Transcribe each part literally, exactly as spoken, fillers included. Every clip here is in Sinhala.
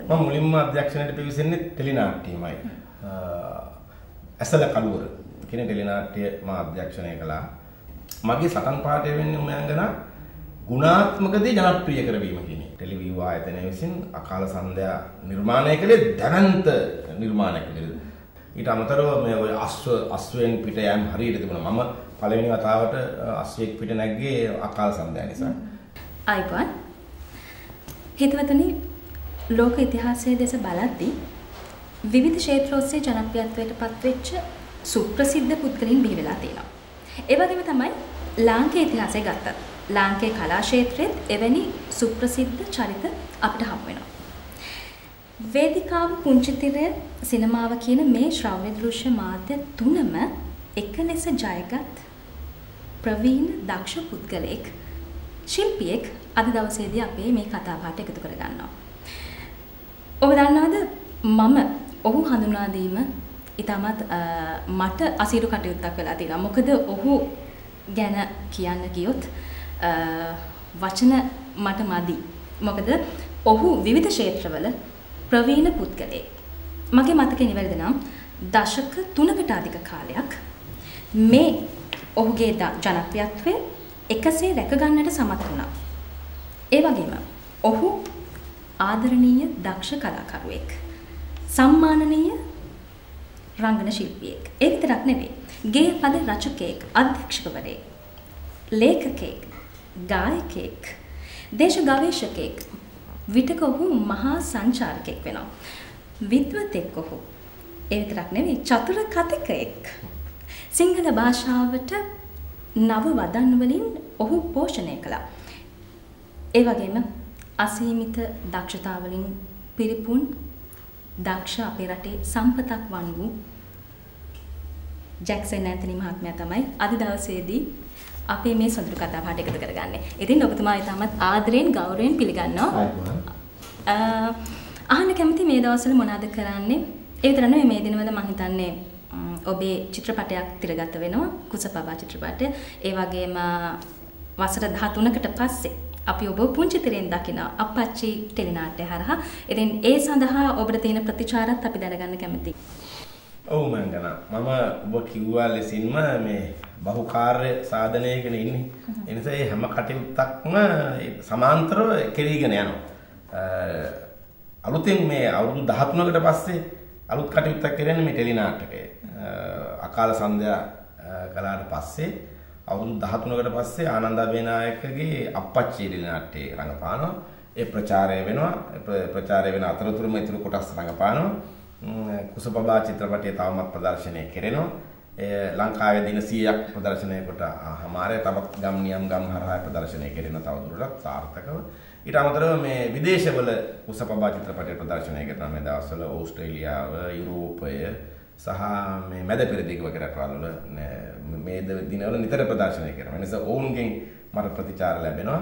මම මුලින්ම අධ්‍යක්ෂණයට පිවිසෙන්නේ ටෙලි නාට්‍යමයි. ඇසල කලුවර කියන ටෙලි නාට්‍ය මම අධ්‍යක්ෂණය කළා. මගේ සටන් පාඨය වෙන්නේ උමයන්ගනා ගුණාත්මක දේ ජනප්‍රිය කරවීම කියන එක. ටෙලිවිෂන් ආයතනය විසින් අකාල සන්ධ්‍යා නිර්මාණය කළේ දැවැන්ත නිර්මාණයක් විදිහට. ඊට අමතරව මේ ඔය අස්ව අස්වෙන් පිට යෑම හරියට තිබුණා. මම පළවෙනි වතාවට අස්වෙක් පිට නැග්ගේ අකාල සන්ධ්‍යා නිසා. අයිබන් හිතවතුනි ලෝක ඉතිහාසයේ දෙස බලද්දී විවිධ ක්ෂේත්‍ර ඔස්සේ ජනප්‍රියත්වයට පත්වෙච්ච සුප්‍රසිද්ධ පුද්ගලයන් බිහි වෙලා තියෙනවා. ඒ වගේම තමයි ලාංකික ඉතිහාසය ගත්තත් ලාංකික කලා ක්ෂේත්‍රයේත් එවැනි සුප්‍රසිද්ධ චරිත අපිට හමු වෙනවා. වේදිකාව, පුංචිතිරය, සිනමාව කියන මේ ශ්‍රව්‍ය දෘශ්‍ය මාධ්‍ය තුනම එක ලෙස ජයගත් ප්‍රවීණ දක්ෂ පුද්ගලෙක්, ශිල්පියෙක් අද දවසේදී අපේ මේ කතා බහට එකතු කර ගන්නවා. ඔබ දන්නවද මම ඔහු හඳුනා දීම ඉතාමත් මට අසීරු කටයුත්තක් වෙලා තියෙනවා. මොකද ඔහු ගැන කියන්න ගියොත් වචන මට මදි. මොකද ඔහු විවිධ ක්ෂේත්‍රවල ප්‍රවීණ පුද්ගලයෙක්. මගේ මතකේ නිවැරදි නම් දශක තුනකට අධික කාලයක් මේ ඔහුගේ ජනප්‍රියත්වය එකසේ රැක ගන්නට සමත් වුණා. ඒ වගේම ඔහු ආදරණීය දක්ෂ කලාකරුවෙක්. සම්මානනීය රංගන ශිල්පියෙක්. ඒ විතරක් නෙවෙයි. ගේය පද රචකයෙක්, අධ්‍යක්ෂකවරයෙක්, ලේඛකයෙක්, ගායකයෙක්, දේශ ගවේෂකයෙක්. විටක ඔහු මහා සංචාරකයෙක් වෙනවා. විද්වතෙක් ඔහු. ඒ විතරක් නෙවෙයි, චතුර කතිකයෙක්. සිංහල භාෂාවට නව වදන් වලින් ඔහු පෝෂණය කළා. ඒ වගේම අසීමිත දක්ෂතා වලින් පිරිපුන් දක්ෂ අපේ රටේ සම්පතක් වන් වූ ජැක්සන් ඇන්තනි මහත්මයා තමයි අද දවසේදී අපේ මේ සොඳුරු කතා බහට එකතු කරගන්නේ. ඉතින් ඔබතුමා ඊටමත් ආදරයෙන් ගෞරවයෙන් පිළිගන්නවා. අහන්න කැමති මේ දවස්වල මොනවද කරන්නේ? ඒ විතර නෙවෙයි මේ දිනවල මම හිතන්නේ ඔබේ චිත්‍රපටයක් තිරගත වෙනවා, කුසපබා චිත්‍රපටය. ඒ වගේම වසර දහතුනකට පස්සේ අපි ඔබ පුංචි තිරෙන් දකින අප්පච්චි ටෙලි නාට්‍ය හරහා. ඉතින් ඒ සඳහා ඔබට තියෙන ප්‍රතිචාරත් අපි දැනගන්න කැමතියි. ඔව් මංගනා මම ඔබ කිව්වා ලෙසින්ම මේ බහුකාර්ය සාධනයකනේ ඉන්නේ. ඒ නිසා මේ හැම කටයුත්තක්ම සමාන්තරව කෙරීගෙන යනවා. අලුතෙන් මේ අවුරුදු දහතුනකට පස්සේ අලුත් කටයුත්තක් කරන්නේ මේ ටෙලි නාටකය. අකාල සන්ධ්‍යා කලාට පස්සේ අවුරුදු දහතුනකට පස්සේ ආනන්ද අබේනායකගේ අප්පච්චි ටෙලි නාට්‍යයේ රඟපානවා. ඒ ප්‍රචාරය වෙනවා. ප්‍රචාරය වෙන අතරතුරම ඊටු කොටස් රඟපානවා. කුසපබා චිත්‍රපටය තවමත් ප්‍රදර්ශනය කෙරෙනවා. ලංකාවේ දින සීයක් ප්‍රදර්ශනය කොට හමාරය තවත් ගම් නියම් ගම් හරහා ප්‍රදර්ශනය කෙරෙන තවදුරටත් සාර්ථකව. ඊට අමතරව මේ විදේශවල කුසපබා චිත්‍රපටය ප්‍රදර්ශනය කරන මේ දවස්වල ඕස්ට්‍රේලියාව, යුරෝපය සහ මේ මැද පෙරදිග වගේ රටවල් වල මේ දිනවල නිතර ප්‍රදර්ශනය කරනවා. ඒ නිසා ඔවුන්ගෙන් මට ප්‍රතිචාර ලැබෙනවා.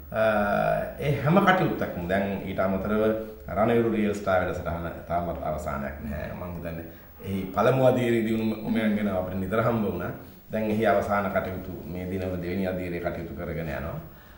ඒ හැම කටයුත්තක්ම දැන් ඊට අමතරව රණවිරු රියල් ස්ටාර් වැඩසටහන තාමත් අවසානයක් නැහැ. මම හිතන්නේ එහි පළමු අධීරයේදී උමයන් ගැන අපිට නිතර හම්බ වුණා. දැන් එහි අවසාන කටයුතු මේ දිනවල දෙවෙනි අධීරයේ කටයුතු කරගෙන යනවා.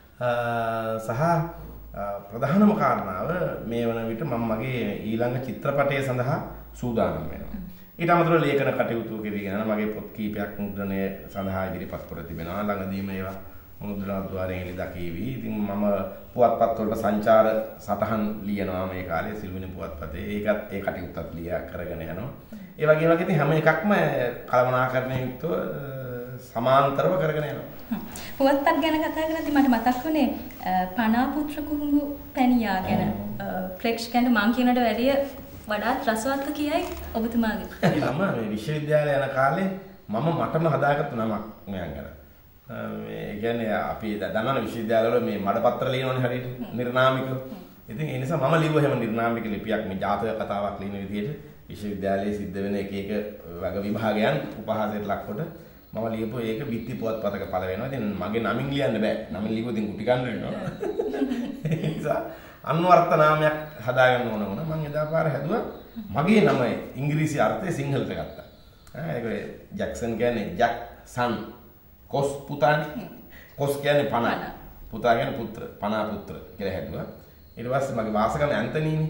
සහ ප්‍රධානම කාරණාව මේ වන විට මම මගේ ඊළඟ චිත්‍රපටය සඳහා සූදානම් වෙනවා. ඊට අමතරව ලේඛන කටයුතු කෙරෙගෙන යන මගේ පොත් කීපයක් මුද්‍රණය සඳහා ඉදිරිපත් කර තිබෙනවා. ළඟදීම ඒවා මුද්‍රණා ద్వාරයෙන් එළි දකීවි. ඉතින් මම පුවත්පත් වලට සංචාර සටහන් ලියනවා මේ කාලේ සිල්විනි පුවත්පතේ. ඒකත් ඒ කටයුත්තත් ලියා කරගෙන යනවා. ඒ වගේ වගේ ඉතින් හැම එකක්ම කළමනාකරණය යුක්තව සමාන්තරව කරගෙන යනවා. පුවත්පත් ගැන කතා කරද්දී මට මතක් වුණේ පනාපුත්‍ර කුහුඹු පැණියා ගැන ප්‍රේක්ෂකයන්ට මං කියනට වැඩිය වඩාත් රසවත් කියයි ඔබතුමාගේ. මම මේ විශ්වවිද්‍යාලය යන කාලේ මම මටම හදාගත්තු නමක් මෙයන් ගැන. මේ කියන්නේ අපි දන්නවනේ විශ්වවිද්‍යාලවල මේ මඩපත්‍ර ලියනවනේ හරියට නිර්නාමිකව. ඉතින් ඒ නිසා මම ලිව්ව හැම නිර්නාමික ලිපියක් මේ ජාතක කතාවක් ලියන විදිහට විශ්වවිද්‍යාලයේ සිද්ධ වෙන එක එක වග විභාගයන් උපහාසයට ලක්කොට මම ලියපු ඒක බිත්ති පුවත්පතක පළ වෙනවා. ඉතින් මගේ නමින් ලියන්න බෑ. නමින් ලියුවොත් ඉතින් කුටි ගන්න වෙනවා. ඒ නිසා අන්වර්ථ නාමයක් හදාගන්න ඕන වුණා. මම එදා පාර හැදුවා මගේ නම ඉංග්‍රීසි අර්ථය සිංහලට ගත්තා. ආ ඒක ජැක්සන් කියන්නේ ජැක් සන් කොස් පුතානේ. කොස් කියන්නේ පණ. පුතා කියන්නේ පුත්‍ර. පණා පුත්‍ර කියලා හැදුවා. ඊට පස්සේ මගේ වාසගම ඇන්තනීනේ.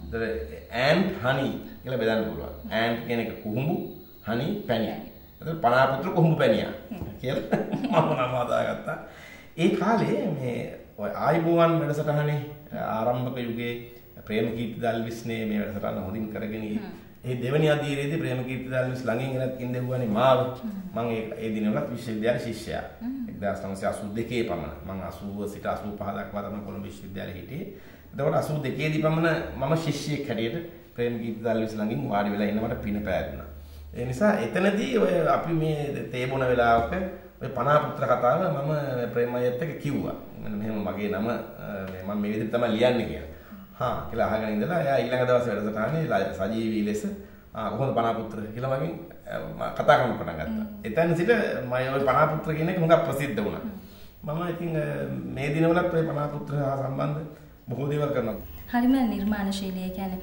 ඒතර ant honey කියලා බෙදන්න පුළුවන්. ant කියන එක කුහුඹු, honey පැණි. ඒතර පනාපුත්‍ර කුහුඹු පැණියා කියලා මම නම හදාගත්තා. ඒ කාලේ මේ ඔය ආයිබෝවන් වැඩසටහනේ ආරම්භක යුගයේ ප්‍රේමකීර්ති දල්විස්නේ මේ වැඩසටහන හොඳින් කරගෙන ඒ දෙවැනි අධීරයේදී ප්‍රේමකීර්ති දල්විස් ළඟින් ගෙනත් ඉඳෙව්වනේ මාව. මම ඒ ඒ දිනවලත් විශ්වවිද්‍යාල ශිෂ්‍යයා. එක්දාස් නවසිය අසූ දෙකේ පමණ. මම අසූව සිට අසූ පහ දක්වා තමයි කොළඹ විශ්වවිද්‍යාලේ හිටියේ. එතකොට අසූ දෙකේ දී පමණ මම ශිෂ්‍යයෙක් හැටියට ප්‍රේමකීර්ති දල්විස් ළඟින් වාඩි වෙලා ඉන්න මට පින පෑදුනා. ඒ නිසා එතනදී ඔය අපි මේ තේ බොන වෙලාවක ඔය පනාපුත්‍ර කතාව මම ප්‍රේමයත් එක්ක කිව්වා. මෙහෙම මගේ නම මම මේ විදිහට තමයි ලියන්නේ කියලා. හා කියලා අහගෙන ඉඳලා එයා ඊළඟ දවසේ වැඩසටහනේ සජීවී ලෙස ආ කොහොමද පනාපුත්‍ර කියලා මගෙන් කතා කරන්න පටන් ගත්තා. එතන සිට මම ওই පනාපුත්‍ර කියන එක හුඟක් ප්‍රසිද්ධ වුණා. මම ඉතින් මේ දිනවලත් ওই පනාපුත්‍ර හා සම්බන්ධ බොහෝ දේවල් කරනවා. හරිම නිර්මාණශීලී. කියන්නේ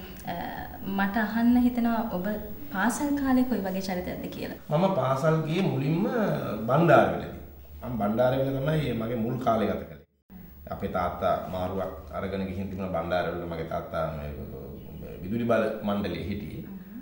මට අහන්න හිතෙනවා ඔබ පාසල් කාලේ කොයි වගේ චරිතයක්ද කියලා. මම පාසල් ගියේ මුලින්ම බණ්ඩාරවලදී. මම බණ්ඩාරවල තමයි මගේ මුල් කාලය ගත කළේ. අපේ තාත්තා මාරුවක් අරගෙන ගිහින් තිබුණ බණ්ඩාරවල මගේ තාත්තා මේ විදුලි බල මණ්ඩලයේ හිටියේ.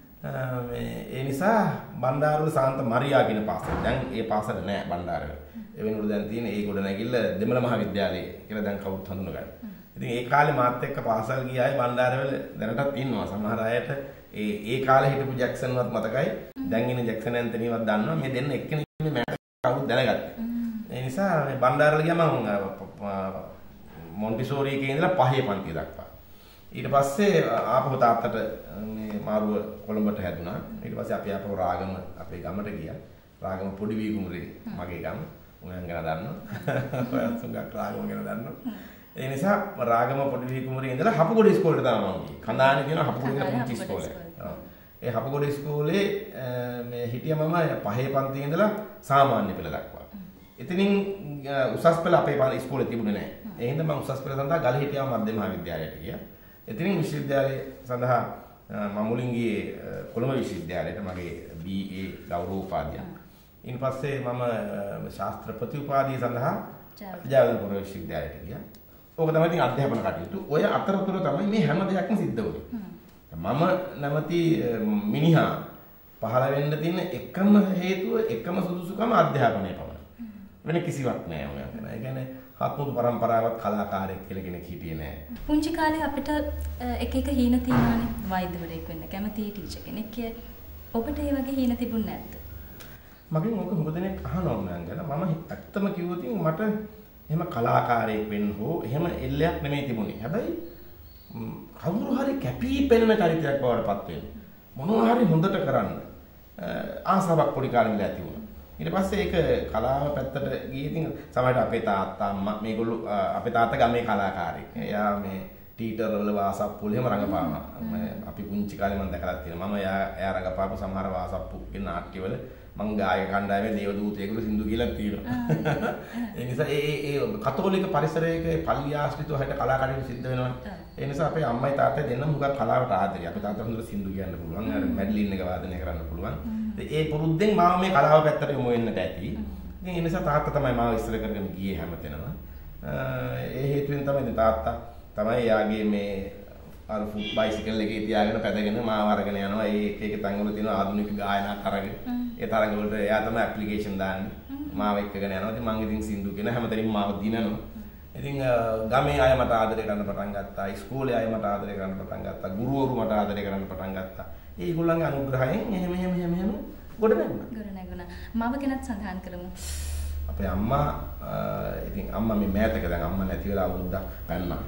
මේ ඒ නිසා බණ්ඩාරවල සාන්ත මරියා කියන පාසල. දැන් ඒ පාසල නෑ බණ්ඩාරවල. ඒ වෙනුවට දැන් තියෙන ඒ ගොඩනැගිල්ල දෙමළ මහාවිද්‍යාලය කියලා දැන් කවුරුත් හඳුනගන්න. ඉතින් ඒ කාලේ මාත් එක්ක පාසල් ගිය අය බණ්ඩාරවල දැනටත් ඉන්නවා. සමහර අයට ඒ ඒ කාලේ හිටපු ජැක්සන්වත් මතකයි. දැන් ඉන්න ජැක්සන් ඇන්තනිවත් දන්නවා. මේ දෙන්න එක්කෙනෙක් මේ මට කවුරුත් දැනගත්තේ. ඒ නිසා මේ බණ්ඩාරවල ගියා මම මොන්ටිසෝරි එකේ ඉඳලා පහේ පන්තිය දක්වා. ඊට පස්සේ ආපහු තාත්තට මේ මාරුව කොළඹට හැදුනා. ඊට පස්සේ අපි ආපහු රාගම අපේ ගමට ගියා. රාගම පොඩි වී කුමරේ මගේ ගම. උයන් ගැන දන්නවා. ඔයත් සුඟක් රාගම ගැන දන්නවා. ඒ නිසා රාගම පොඩි වී කුමරේ ඉඳලා හපුගොඩ ඉස්කෝලේට තමයි මම ගියේ. කඳානේ කියන හපුගොඩ කියන පුංචි ඉස්කෝලේ. ඒ හපුගොඩ ඉස්කෝලේ මේ හිටියා මම පහේ පන්තියේ ඉඳලා සාමාන්‍ය පෙළ දක්වා. එතනින් උසස් පෙළ අපේ ඉස්කෝලේ තිබුණේ නැහැ. ඒ හින්දා මම උසස් පෙළ සඳහා ගල්හිටියා මධ්‍ය මහාවිද්‍යාලයට ගියා. එතනින් විශ්වවිද්‍යාලය සඳහා මම මුලින් ගියේ කොළඹ විශ්වවිද්‍යාලයට මගේ බී ඒ ගෞරව උපාධිය. ඊට පස්සේ මම ශාස්ත්‍ර ප්‍රතිඋපාධිය සඳහා ජයවර්ධනපුර විශ්වවිද්‍යාලයට ගියා. ඕක තමයි ඉතින් අධ්‍යාපන කටයුතු. ඔය අතරතුර තමයි මේ හැම දෙයක්ම සිද්ධ වුනේ. මම නැමැති මිනිහා පහළ වෙන්න තියෙන එකම හේතුව එකම සුදුසුකම අධ්‍යාපනය පමණයි. වෙන කිසිවක් නෑ ඔය ගැන. ඒ කියන්නේ හත්මුතු පරම්පරාවක් කලාකාරයෙක් කියලා කෙනෙක් හිටියේ නෑ. පුංචි කාලේ අපිට එක එක හීන තියෙනවානේ. වෛද්‍යවරයෙක් වෙන්න කැමති ටීචර් කෙනෙක් කිය. ඔබට ඒ වගේ හීන තිබුණේ නැද්ද? මගෙන් ඕක හුඟ දෙනෙක් අහනවා මම ගැන. මම ඇත්තම කිව්වොත් මට එහෙම කලාකාරයෙක් වෙන්න හෝ එහෙම එල්ලයක් නෙමෙයි තිබුණේ. හැබැයි කවුරු හරි කැපී පෙනෙන චරිතයක් බවට පත් වෙන්න. මොනවා හරි හොඳට කරන්න ආසාවක් පොඩි කාලේ ඉඳලා ඇති වුණා. ඊට පස්සේ ඒක කලාව පැත්තට ගියේ ඉතින් සමහරවිට අපේ තාත්තා අම්මා මේගොල්ලෝ අපේ තාත්තා ගමේ කලාකාරයෙක්. එයා මේ ටීටර් වල වාසප්පු වල එහෙම රඟපානවා. අපි පුංචි කාලේ මම දැකලා තියෙනවා. මම එයා එයා රඟපාපු සමහර වාසප්පු කියන නාට්‍යවල මං ගායක කණ්ඩායමේ දේවදූතයෙකුට සින්දු කියලා තියෙනවා. ඒ නිසා ඒ ඒ කතෝලික පරිසරයක පල්ලි ආශ්‍රිතව හිට කලාකාරයෝ සිද්ධ වෙනවා. ඒ නිසා අපේ අම්මයි තාත්තයි දෙන්නම මුගක් කලාවට ආදරේ. අපේ තාත්තා හොඳට සින්දු කියන්න පුළුවන්. අර මැඩ්ලින් එක වාදනය කරන්න පුළුවන්. ඒ පුරුද්දෙන් මාව මේ කලාව පැත්තට යොමු වෙන්නට ඇති. ඉතින් ඒ නිසා තාත්තා තමයි මාව ඉස්සර කරගෙන ගියේ හැමතැනම. ඒ හේතුවෙන් තමයි තාත්තා තමයි යාගේ මේ අර ෆුට් බයිසිකල් එකේ තියාගෙන පැදගෙන මාව අරගෙන යනවා. ඒ එක එක තැන්වල තියෙන ආධුනික ගායනා තරග. ඒ තරග වලට එයා තමයි ඇප්ලිකේෂන් දාන්නේ. මාව එක්කගෙන යනවා. ඉතින් මම ඉතින් සින්දු කියන හැමතැනින්ම මාව දිනනවා. ඉතින් ගමේ අය මට ආදරය කරන්න පටන් ගත්තා. ඉස්කෝලේ අය මට ආදරය කරන්න පටන් ගත්තා. ගුරුවරු මට ආදරය කරන්න පටන් ගත්තා. ඒගොල්ලන්ගේ අනුග්‍රහයෙන් එහෙම එහෙම එහෙම එහෙම ගොඩ නැගුණා. ගොඩ නැගුණා. මම ගැනත් සඳහන් කරමු. අපේ අම්මා ඉතින් අම්මා මේ මෑතක දැන් අම්මා නැති වෙලා අවුරුද්දක් පැන්නා.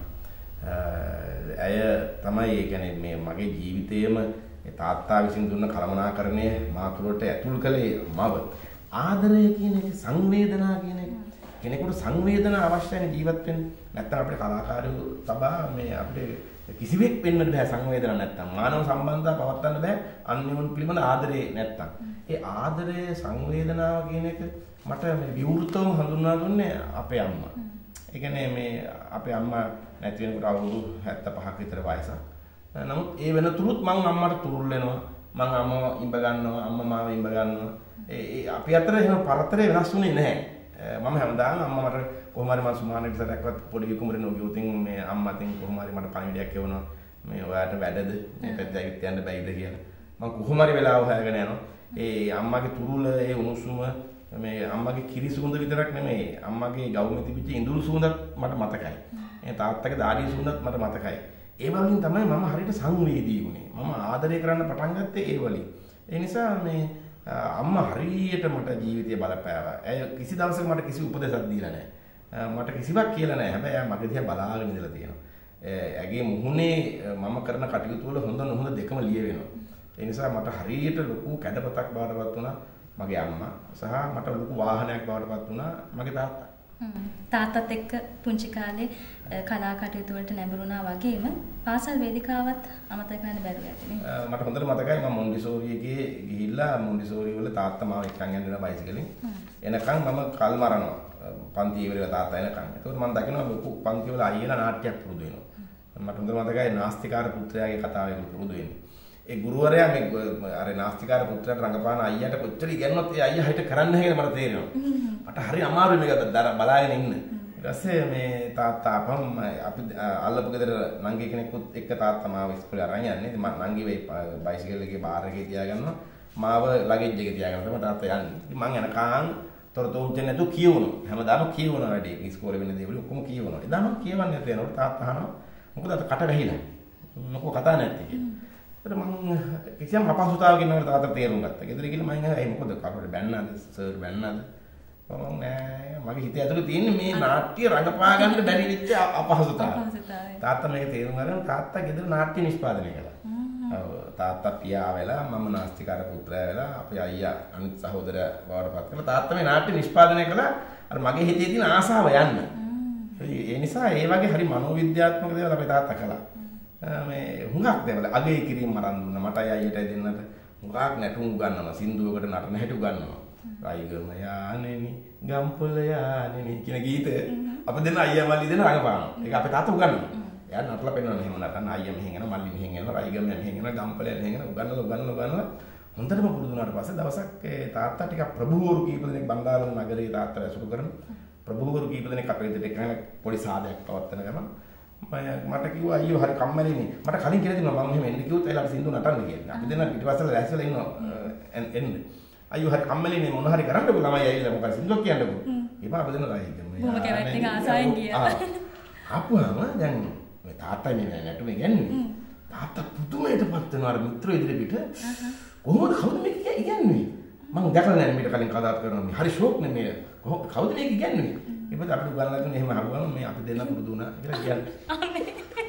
ඇය තමයි ඒ කියන්නේ මේ මගේ ජීවිතේම තාත්තා විසින් දුන්න කළමනාකරණය මාතුරට ඇතුල් කළේ මව. ආදරය කියන එක සංවේදනා කියන එක කෙනෙකුට සංවේදනා අවශ්‍යයි ජීවත් වෙන්න. නැත්නම් අපේ කලාකාරයෝ තබා මේ අපිට කිසිවෙක් වෙන්න බෑ සංවේදනා නැත්තම්. මානව සම්බන්ධතා පවත්වන්න බෑ අන්‍යෝන්‍ය පිළිබඳ ආදරේ නැත්තම්. ඒ ආදරය සංවේදනාව කියන එක මට මේ විවෘතවම හඳුන්වා දුන්නේ අපේ අම්මා. ඒ කියන්නේ මේ අපේ අම්මා නැති වෙනකොට අවුරුදු හැත්තෑ පහක් විතර වයසක්. නමුත් ඒ වෙනතුරුත් මම අම්මට තුරුල් වෙනවා. මම අම්මව ඉඹ ගන්නවා, අම්මා මාව ඉඹ ගන්නවා. ඒ අපි අතර එහෙම පරතරය වෙනස් වුණේ නැහැ. මම හැමදාම අම්මා මට කොහොම හරි මම සුමානෙට සැරයක්වත් පොඩි විකුමරේ නෝගියුතින් මේ අම්මාටින් කොහොම හරි මට පණිවිඩයක් එවනවා. මේ ඔයාට වැඩද මේ පැත්ත ඇවිත් යන්න බැයිද කියලා. මම කොහොම හරි වෙලාව හොයාගෙන යනවා. ඒ අම්මගේ තුරුල ඒ උණුසුම මේ අම්මගේ කිරි සුවඳ විතරක් නෙමෙයි අම්මගේ ගවුමේ තිබිච්ච ඉඳුල් සුවඳත් මට මතකයි. ඒ තාත්තගේ දාඩිය සුවඳත් මට මතකයි. ඒ වලින් තමයි මම හරියට සංවේදී වුණේ. මම ආදරය කරන්න පටන් ගත්තේ ඒ වලින්. ඒ නිසා මේ අම්මා හරියට මට ජීවිතය බලපෑවා. ඇය කිසි දවසක මට කිසි උපදෙසක් දීලා නැහැ. මට කිසිවක් කියලා නැහැ. හැබැයි එයා මගේ දිහා බලාගෙන ඉඳලා තියෙනවා. ඇගේ මුහුණේ මම කරන කටයුතු වල හොඳ නොහොඳ දෙකම ලියවෙනවා. ඒ නිසා මට හරියට ලොකු කැඩපතක් බවටපත් වුණා මගේ අම්මා. සහ මට ලොකු වාහනයක් බවටපත් වුණා මගේ තාත්තා. තාත්තත් එක්ක පුංචි කාලේ කලා කටයුතු වලට නැඹුරුණා වගේම පාසල් වේදිකාවත් අමතක කරන්න බැරුව ඇති නේ. මට හොඳට මතකයි මම මොන්ඩිසෝරි එකේ ගිහිල්ලා මොන්ඩිසෝරි වල තාත්තා මාව එක්කන් යනවා බයිසිකලෙන්. එනකන් මම කල් මරනවා. පන්ති ඉවරලා තාත්තා එනකන්. ඒකෝට මම දකිනවා ලොකු පන්ති වල අයියලා නාට්‍යයක් පුරුදු වෙනවා. මට හොඳට මතකයි නාස්තිකාර පුත්‍රයාගේ කතාව ඒක පුරුදු වෙන්නේ. ඒ ගුරුවරයා මේ අර නාස්තිකාර පුත්‍රයාට රඟපාන අයියාට කොච්චර ඉගෙනුවත් ඒ අයියා හිට කරන්න හැකියද මට තේරෙනවා. මට හරි අමාරුයි මේක බලාගෙන ඉන්න. ඊට පස්සේ මේ තාත්තා අපම් අපි අල්ලපු ගෙදර නංගි කෙනෙකුත් එක්ක තාත්තා මාව ඉස්කෝලේ අරන් යන්නේ. ඉතින් මම නංගි වෙයි බයිසිකල් එකේ බාර් එකේ තියාගන්නවා. මාව ලගේජ් එකේ තියාගන්නවා තමයි තාත්තා යන්නේ. ඉතින් මං යනකන් තොරතුරු දෙන්නේ නැතුව කියවනවා. හැමදාම කියවනවා වැඩි. ඉස්කෝලේ වෙන දේවල් ඔක්කොම කියවනවා. එදාම කියවන්නේ නැතුව යනකොට තාත්තා අහනවා මොකද අත කට ගහිලා. මොකෝ කතා නැත්තේ කියලා. ඒත් මම කිසියම් අපහසුතාවකින් නේද තාත්තා තේරුම් ගත්තා. ගෙදර ගිහලා මම ඇහුවා "ඒ මොකද කවුරුද බැන්නද? සර් බැන්නද?" මම නෑ මගේ හිතේ ඇතුලේ තියෙන්නේ මේ නාට්‍ය රඟපා ගන්න බැරි වෙච්ච අපහසුතාවය. තාත්තා මේක තේරුම් ගන්න තාත්තා ගෙදර නාට්‍ය නිෂ්පාදනය කළා. ඔව් තාත්තා පියා වෙලා මම නාස්තිකාර පුත්‍රයා වෙලා අපේ අයියා අනිත් සහෝදරයා බවටපත් කළා. තාත්තා මේ නාට්‍ය නිෂ්පාදනය කළා අර මගේ හිතේ තියෙන ආසාව යන්න. ඒ නිසා ඒ වගේ හරි මනෝවිද්‍යාත්මක දේවල් අපේ තාත්තා කළා. මේ හුඟක් දේවල් අගේ කිරීම මරන් දුන්නා. මටයි අයියටයි දෙන්නට හුඟක් නැටුම් උගන්වනවා. සින්දුවකට නටන හැටි උගන්වනවා. රයිගම යානෙනි ගම්පොළ යානෙනි කියන ගීතය අප දෙන්න අයියා මල්ලි දෙන්න රඟපානවා. ඒක අපේ තාත්තා උගන්වනවා. එයා නටලා පෙන්නනවා මෙහෙම නටන අයියා මෙහෙන් යනවා මල්ලි මෙහෙන් යනවා රයිගම මෙහෙන් යනවා ගම්පොළ මෙහෙන් යනවා උගන්වලා උගන්වලා උගන්වලා හොඳටම පුරුදු වුණාට පස්සේ දවසක් ඒ තාත්තා ටිකක් ප්‍රභූවරු කීප දෙනෙක් බණ්ඩාරම නගරේ තාත්තා ඇසුරු කරන ප්‍රභූවරු කීප දෙනෙක් අපේ ගෙදරට එක්කගෙන පොඩි සාදයක් පවත්වන ගමන් මට කිව්වා අයියෝ හරි කම්මැලිනේ මට කලින් කියලා දුන්නා මම මෙහෙම එන්න කිව්වොත් එයාලා සින්දු නටන්න කියලා. අපි දෙන්න පිටිපස්සට ලෑස්තිලා ඉන්නවා එන්න. අයියෝ හරි කම්මැලිනේ මොන හරි කරන්නකෝ ළමයි ඇවිල්ලා මොකද සින්දුවක් කියන්නකෝ. ඊපා අපි දෙන්න රයිගම. බොහොම කැමැත්තෙන් ආසාවෙන් ගියා. ආපුවාම දැන් මේ තාත්තා මේ නැටුමේ ඉගන්නේ. තාත්තා පුදුමයටපත් වෙනවා අර මිත්‍රයෝ ඉදිරිය පිට. කොහොමද කවුද මේක ඉගන්නේ? මම දැකලා නැහැ මීට කලින් කතාවත් කරනවා මේ. හරි ෂෝක් නේ මේ. කවුද මේක ඉගන්නේ? ඊපස්සේ අපිට උගන්වලා දුන්නේ එහෙම අහුවම මේ අපි දෙන්න පුරුදු වුණා කියලා කියන්නේ.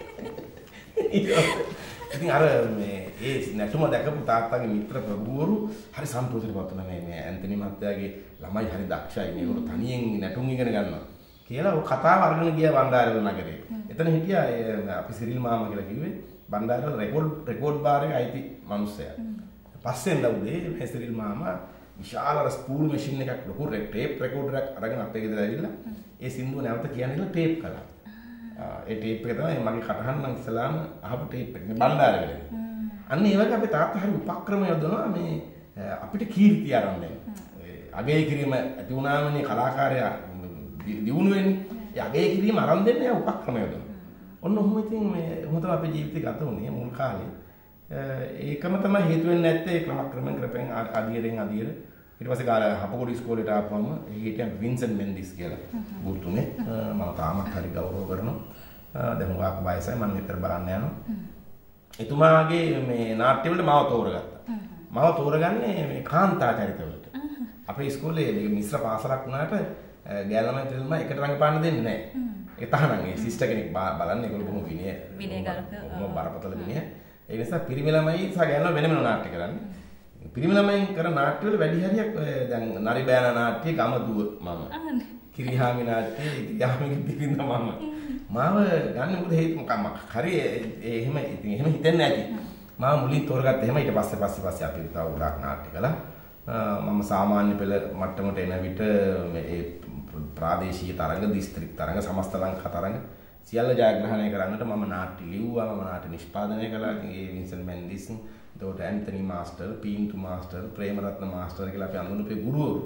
ඉතින් අර මේ ඒ නැටුම දැකපු තාත්තාගේ මිත්‍ර ප්‍රභූවරු හරි සන්තෝෂෙටපත් වුණා මේ මේ ඇන්තනි මහත්තයාගේ ළමයි හරි දක්ෂයි මේගොල්ලෝ තනියෙන් නැටුම් ඉගෙන ගන්නවා කියලා ඔය කතාව අරගෙන ගියා බණ්ඩාරවල නගරේ. එතන හිටියා අපි සිරිල් මාමා කියලා කිව්වේ බණ්ඩාරවල රෙකෝඩ් රෙකෝඩ් බාර් එකේ අයිති මිනිස්සයා. පස්සේ ලවුදේ මේ සිරිල් මාමා විශාල අර ස්පූල් මැෂින් එකක් ලොකු ටේප් රෙකෝඩරයක් අරගෙන අපේ ගෙදර ඇවිල්ලා ඒ සින්දුව නැවත කියන්නේ ටේප් කළා. ඒ ටේප් එක තමයි මගේ කටහඬ නම් ඉස්සලාම අහපු ටේප් එක. මේ බණ්ඩාරවලදී. අන්න ඒ වගේ අපේ තාත්තා හරි උපක්‍රම යොදනවා මේ අපිට කීර්තිය අරන් දෙන්න. අගය කිරීම ඇති වුණාමනේ කලාකාරයා දියුණු වෙන්නේ. ඒ අගය කිරීම අරන් දෙන්න යා උපක්‍රම යොදනවා. ඔන්න ඔහොම ඉතින් මේ ඔහොම තමයි අපේ ජීවිතය ගත වුණේ මුල් කාලේ. ඒකම තමයි හේතු වෙන්නේ නැත්තේ ක්‍රමක්‍රමෙන් ක්‍රමෙන් අදියරෙන් අදියර ඊට පස්සේ ගාලා හපකොඩි ඉස්කෝලේට ආපුවම හිටියන් වින්සන් මෙන්ඩිස් කියලා ගුරුතුමේ මම තාමත් හරි ගෞරව කරනවා දැන් උගාක් වයසයි මම නිතර බලන්න යනවා එතුමාගේ මේ නාට්‍ය වලට මාව තෝරගත්තා මාව තෝරගන්නේ මේ කාන්තා චරිත වලට අපේ ඉස්කෝලේ මේ මිශ්‍ර පාසලක් වුණාට ගෑල්ලමයි ත්‍රිල්ම එකට රඟපාන්න දෙන්නේ නැහැ ඒක තහනම් ඒ සිස්ටර් කෙනෙක් බලන්න ඒගොල්ලෝ බොහොම විනය විනයගරුක බොහොම බරපතල විනය ඒ නිසා පිරිමි ළමයි සහ ගෑනු වෙන වෙන නාට්‍ය කරන්නේ. පිරිමි ළමයින් කරන නාට්‍ය වල වැඩි හරියක් දැන් නරි බෑන නාට්‍ය ගම දුව මම. කිරිහාමි නාට්‍ය යාමිගේ පිරිඳ මම. මාව ගන්න මොකද හේතු මොකක්ද? හරි එහෙම ඉතින් එහෙම හිතෙන්නේ නැති. මාව මුලින් තෝරගත්ත එහෙම ඊට පස්සේ පස්සේ පස්සේ අපි තව ගොඩාක් නාට්‍ය කළා. මම සාමාන්‍ය පෙළ මට්ටමට එන විට මේ ප්‍රාදේශීය තරඟ, දිස්ත්‍රික් තරඟ, සමස්ත ලංකා තරඟ සියල්ල ජයග්‍රහණය කරන්නට මම නාට්‍ය ලිව්වා මම නාට්‍ය නිෂ්පාදනය කළා. ඉතින් ඒ වින්සන් මෙන්ඩිස්, එතකොට Anthony master, Peenthu master, Premaratne master කියලා අපි අඳුනපේ ගුරුවරු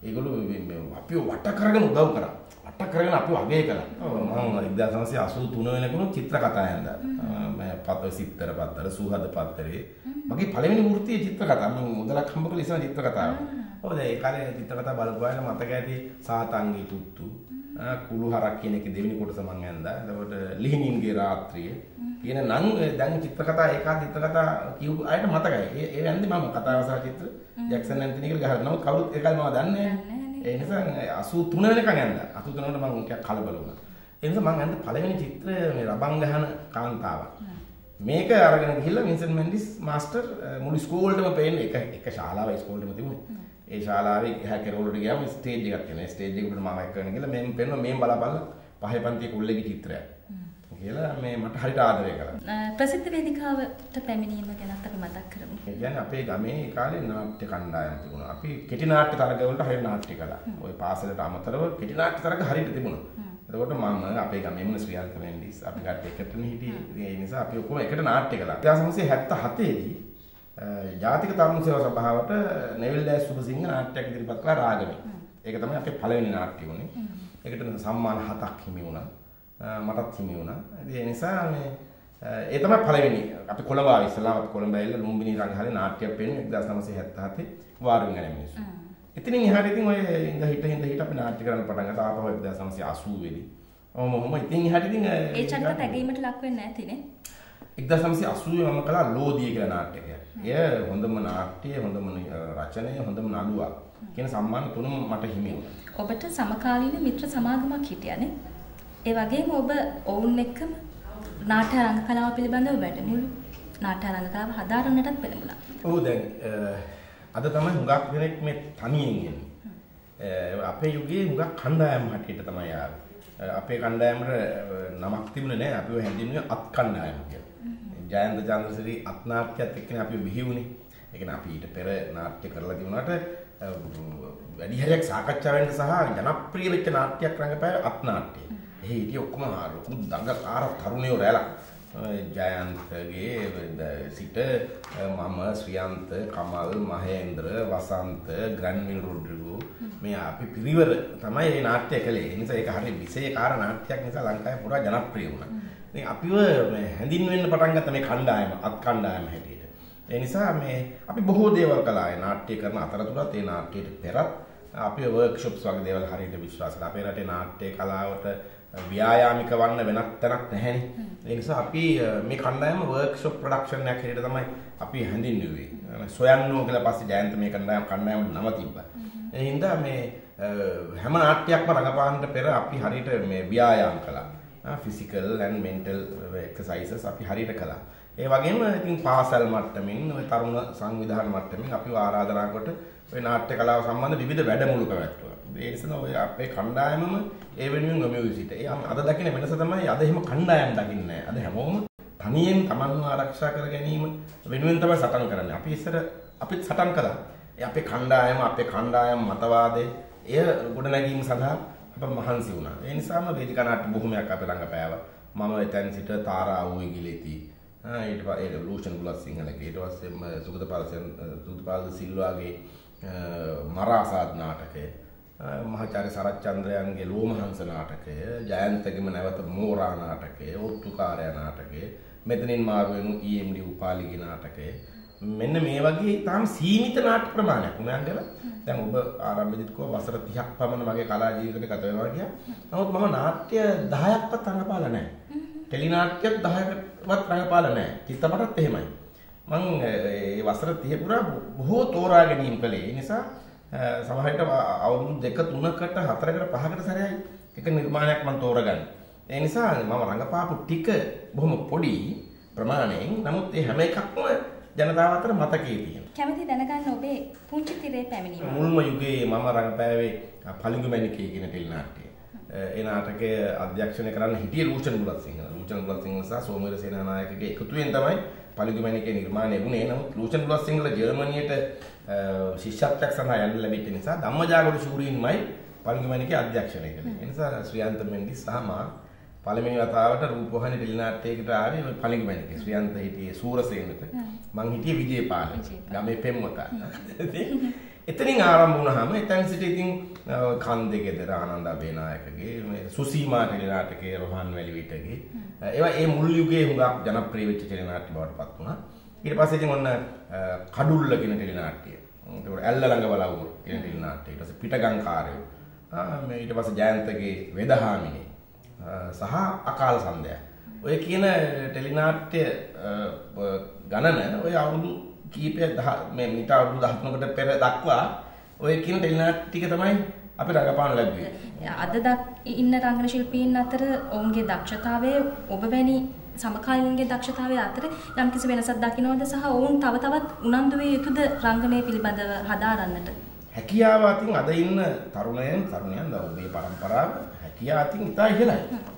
ඒගොල්ලෝ අපිව වට කරගෙන උදව් කරා. වට කරගෙන අපිව අගය කළා. මම එක්දාස් නවසිය අසූ තුන වෙනකන් චිත්‍ර කතා යන්දා. මම පත සිත්තර පත්තර සුහද පත්තරේ මගේ පළවෙනි වෘත්තීය චිත්‍ර කතා. මම මුදලක් හම්බ කළ ඉස්සර චිත්‍ර කතාව. ඔව් දැන් ඒ කාලේ චිත්‍ර කතා බලපුවාම මතක ඇති සාතංගී තුත්තු කුළු හරක් කියන එකේ දෙවෙනි කොටස මම ඇන්දා. එතකොට ලිහිණින්ගේ රාත්‍රිය කියන නම් දැන් චිත්‍ර කතා ඒ කාලේ චිත්‍ර කතා කියු අයට මතකයි. ඒ ඒ වැන්දේ මම කතාව සහ චිත්‍ර ජැක්සන් ඇන්තනි කියලා ගහලා නමුත් කවුරුත් ඒ කාලේ මම දන්නේ නැහැ. ඒ නිසා අසූ තුන වෙනකන් ඇන්දා. අසූ තුන වලට මම ටිකක් කලබල වුණා. ඒ නිසා මම ඇන්ද පළවෙනි චිත්‍ර මේ රබන් ගහන කාන්තාවක්. මේක අරගෙන ගිහිල්ලා වින්සන් මෙන්ඩිස් මාස්ටර් මුළු ස්කෝල්ටම පේන්නේ එක එක ශාලාවේ ස්කෝල්ටම තිබුණේ. ඒ ශාලාවේ එහා කෙරවලට ගියාම ස්ටේජ් එකක් තියෙනවා. ස්ටේජ් එකට මම එක්කගෙන ගිහලා මෙන් පෙන්නුවා මෙන් බලපල්ලා පහේ පන්තියේ කුල්ලේගේ චිත්‍රයක්. කියලා මේ මට හරියට ආදරය කළා. ප්‍රසිද්ධ වේදිකාවට පැමිණීම ගැනත් අපි මතක් කරමු. ඒ කියන්නේ අපේ ගමේ ඒ කාලේ නාට්‍ය කණ්ඩායම් තිබුණා. අපි කෙටි නාට්‍ය තරග වලට හරියට නාට්‍ය කළා. ওই පාසලට අමතරව කෙටි නාට්‍ය තරග හරියට තිබුණා. එතකොට මම අපේ ගමේ මුණ ශ්‍රියන්ත මෙන්ඩිස් අපි කට්ටිය එකටනේ හිටියේ. ඒ නිසා අපි ඔක්කොම එකට නාට්‍ය කළා. එක්දාස් නවසිය හැත්තෑ දී ජාතික තරුණ සේවා සභාවට නෙවිල් ඩෑස් සුබසිංහ නාට්‍යයක් ඉදිරිපත් කළා රාගමේ. ඒක තමයි අපේ පළවෙනි නාට්‍ය වුණේ. ඒකට සම්මාන හතක් හිමි වුණා. මටත් හිමි වුණා. ඒ නිසා මේ ඒ තමයි පළවෙනි අපි කොළඹ ආවේ ඉස්සලා අපි කොළඹ ඇවිල්ලා ලුම්බිනි රංගහලේ නාට්‍යයක් පෙන්වන්නේ එක්දාස් නවසිය හැත්තෑ හතේ වාරුවෙන් යන මිනිස්සු. ඉතින් එහාට ඉතින් ඔය ඉඳ හිට ඉඳ හිට අපි නාට්‍ය කරන්න පටන් ගත්තා. ආපහු එක්දාස් නවසිය අසූ වෙදී. ඔහොම ඔහොම ඉතින් එහාට ඉතින් ඒ චරිත තැගීමට ලක් වෙන්නේ නැතිනේ. එක්දාස් නවසිය අසූවේ මම කළා ලෝදිය කියලා නාට්‍යයක්. එය හොඳම නාට්‍ය, හොඳම රචනය, හොඳම නළුවා කියන සම්මාන තුනම මට හිමි වුණා. ඔබට සමකාලීන මිත්‍ර සමාගමක් හිටියානේ. ඒ වගේම ඔබ ඔවුන් එක්කම නාට්‍ය රංග කලාව පිළිබඳව වැඩමුළු නාට්‍ය රංග කලාව හදාරන්නටත් පෙළඹුණා. ඔව් දැන් අද තමයි හුඟක් දෙනෙක් මේ තනියෙන් එන්නේ. අපේ යුගයේ හුඟක් කණ්ඩායම් හැටියට තමයි ආවේ. අපේ කණ්ඩායමට නමක් තිබුණේ නැහැ. අපිව හැඳින්වුවේ අත් කණ්ඩායම කියලා. ජයන්ත චන්ද්‍රසිරි අත් නාට්‍යයත් එක්කනේ අපි බිහි වුණේ. ඒ කියන්නේ අපි ඊට පෙර නාට්‍ය කරලා තිබුණාට වැඩි හරියක් සාකච්ඡා වෙන්න සහ ජනප්‍රිය වෙච්ච නාට්‍යයක් රංගපෑවේ අත් නාට්‍යය. එහි හිටිය ඔක්කොම ලොකු දඟකාර තරුණයෝ රැළක්. ජයන්තගේ සිට මම ශ්‍රියන්ත කමල් මහේන්ද්‍ර වසන්ත ග්‍රැන්විල් රොඩ්රිගෝ මේ අපි පිරිවර තමයි මේ නාට්‍ය කළේ. ඒ නිසා ඒක හරිය විශේෂකාර නාට්‍යයක් නිසා ලංකාවේ පුරා ජනප්‍රිය වුණා. ඉතින් අපිව හැඳින්වෙන්න පටන් ගත්ත මේ කණ්ඩායම අත් කණ්ඩායම හැටියට. ඒ නිසා මේ අපි බොහෝ දේවල් කළා. ඒ නාට්‍ය කරන අතරතුරත් ඒ නාට්‍යයට පෙරත් අපි වර්ක්ෂොප්ස් වගේ දේවල් හරියට විශ්වාස කරා. අපේ රටේ නාට්‍ය කලාවට ව්‍යායාමික වන්න වෙනත් තැනක් නැහැනේ. ඒ නිසා අපි මේ කණ්ඩායම වර්ක්ෂොප් ප්‍රොඩක්ෂන් එකක් හැටියට තමයි අපි හැඳින්වුවේ. සොයන්නෝ කියලා පස්සේ ජයන්ත මේ කණ්ඩායම කණ්ඩායමට නම තිබ්බා. ඒ හින්දා මේ හැම නාට්‍යයක්ම රඟපාන්නට පෙර අපි හරියට මේ ව්‍යායාම කළා. ෆිසිකල් ඇන්ඩ් මෙන්ටල් එක්සර්සයිසස් අපි හරියට කළා. ඒ වගේම ඉතින් පාසල් මට්ටමින් ඔය තරුණ සංවිධාන මට්ටමින් අපි ආරාධනා කොට ඔය නාට්‍ය කලාව සම්බන්ධ විවිධ වැඩමුළු පැවැත්වුවා. ඒ නිසා ඔය අපේ කණ්ඩායමම ඒ වෙනුවෙන් නොමියු සිට. ඒ අද දකින්න වෙනස තමයි අද එහෙම කණ්ඩායම් දකින්නේ නැහැ. අද හැමෝම තනියෙන් තමන්ව ආරක්ෂා කර ගැනීම වෙනුවෙන් තමයි සටන් කරන්නේ. අපි ඉස්සර අපිත් සටන් කළා. ඒ අපේ කණ්ඩායම අපේ කණ්ඩායම් මතවාදයේ එය ගොඩනැගීම සඳහා අප මහන්සි වුණා. ඒ නිසාම වේදිකා නාට්‍ය බොහොමයක් අපේ රංගපෑවා. මම එතෙන් සිට තාරා ආවුයි ගිලෙති. ආ ඊට පස්සේ ලූෂන් බුලත් සිංහලගේ ඊට පස්සේ සුගතපාල සුගතපාල සිල්වාගේ මරාසාද් නාටකය, මහාචාර්ය සරච්චන්ද්‍රයන්ගේ ලෝමහංස නාටකය, ජයන්තගේම නැවත මෝරා නාටකය, ඔට්ටුකාරය නාටකය, මෙතනින් මාරු වෙනු ඊ එම් ඩී උපාලිගේ නාටකය. මෙන්න මේ වගේ තාම සීමිත නාට්‍ය ප්‍රමාණයක් උනන්දල දැන් ඔබ ආරම්භයේදී කිව්වා වසර තිහක් පමණ මගේ කලා ජීවිතේ ගත වෙනවා කියලා. නමුත් මම නාට්‍ය දහයක්වත් රඟපාලා නැහැ. ටෙලි නාට්‍යයක් දහයක්වත් රඟපාලා නැහැ. චිත්‍රපටත් එහෙමයි. මම ඒ වසර තිහ පුරා බොහෝ තෝරා ගැනීම කළේ. ඒ නිසා සමහරවිට අවුරුදු දෙක තුනකට හතරකට පහකට සැරයයි එක නිර්මාණයක් මම තෝරගන්නේ. ඒ නිසා මම රඟපාපු ටික බොහොම පොඩි ප්‍රමාණයෙන්. නමුත් ඒ හැම එකක්ම ජනතාව අතර මතකයේ තියෙනවා. කැමති දැනගන්න ඔබේ පුංචි තිරේ පැමිණීම. මුල්ම යුගයේ මම රඟපෑවේ පලිඟු මැණිකේ කියන ටෙලි නාට්‍යය. ඒ නාටකය අධ්‍යක්ෂණය කරන්න හිටියේ ලූෂන් බුලත් සිංහල. ලූෂන් බුලත් සිංහල සහ සෝමවීර සේනානායකගේ එකතුවෙන් තමයි පලිඟු මැණිකේ නිර්මාණය වුණේ. නමුත් ලූෂන් බුලත් සිංහල ජර්මනියට ශිෂ්‍යත්වයක් සඳහා යන්න ලැබිච්ච නිසා ධම්මජාගර ශූරීන්මයි පලිඟු මැණිකේ අධ්‍යක්ෂණය කළේ. ඒ නිසා ශ්‍රියන්ත මෙන්ඩිස් සහ මා පළවෙනි වතාවට රූපවාහිනී ටෙලි නාට්‍යයකට ආවේ ඔය පලිඟු මැණිකේ. ශ්‍රියන්ත හිටියේ සූරසේනට. මං හිටියේ විජේපාල. ගමේ පෙම්වතා. එතනින් ආරම්භ වුණාම එතන සිට ඉතින් කන්දේ ගෙදර ආනන්ද අබේනායකගේ මේ සුසීමා ටෙලි නාටකයේ රොහන් වැලිවිටගේ ඒවා ඒ මුල් යුගයේ හුඟක් ජනප්‍රිය වෙච්ච ටෙලි නාට්‍ය බවට පත් වුණා. ඊට පස්සේ ඉතින් ඔන්න කඩුල්ල කියන ටෙලි නාට්‍ය. ඒකට ඇල්ල ළඟ බලවුරු කියන ටෙලි නාට්‍ය. ඊට පස්සේ පිටගංකාරයෝ. ආ මේ ඊට පස්සේ ජයන්තගේ වෙදහාමිනේ සහ අකාල සන්ධ්‍යා. ඔය කියන ටෙලි නාට්‍ය ගණන ඔය අවුරුදු කීපයක් මේ මීට අවුරුදු දහතුනකට පෙර දක්වා ඔය කියන ටෙලි නාට්‍ය ටික තමයි අපි රඟපාන ලැබුවේ. අද ඉන්න රංගන ශිල්පීන් අතර ඔවුන්ගේ දක්ෂතාවය ඔබ වැනි සමකාලීනගේ දක්ෂතාවය අතර යම්කිසි වෙනසක් දකින්නවද සහ ඔවුන් තව තවත් උනන්දු වේ යුතුද රංගනය පිළිබඳව හදාරන්නට? හැකියාව අතින් අද ඉන්න තරුණයන් තරුණයන් මේ පරම්පරාව හැකියාව අතින් ඉතා ඉහළයි.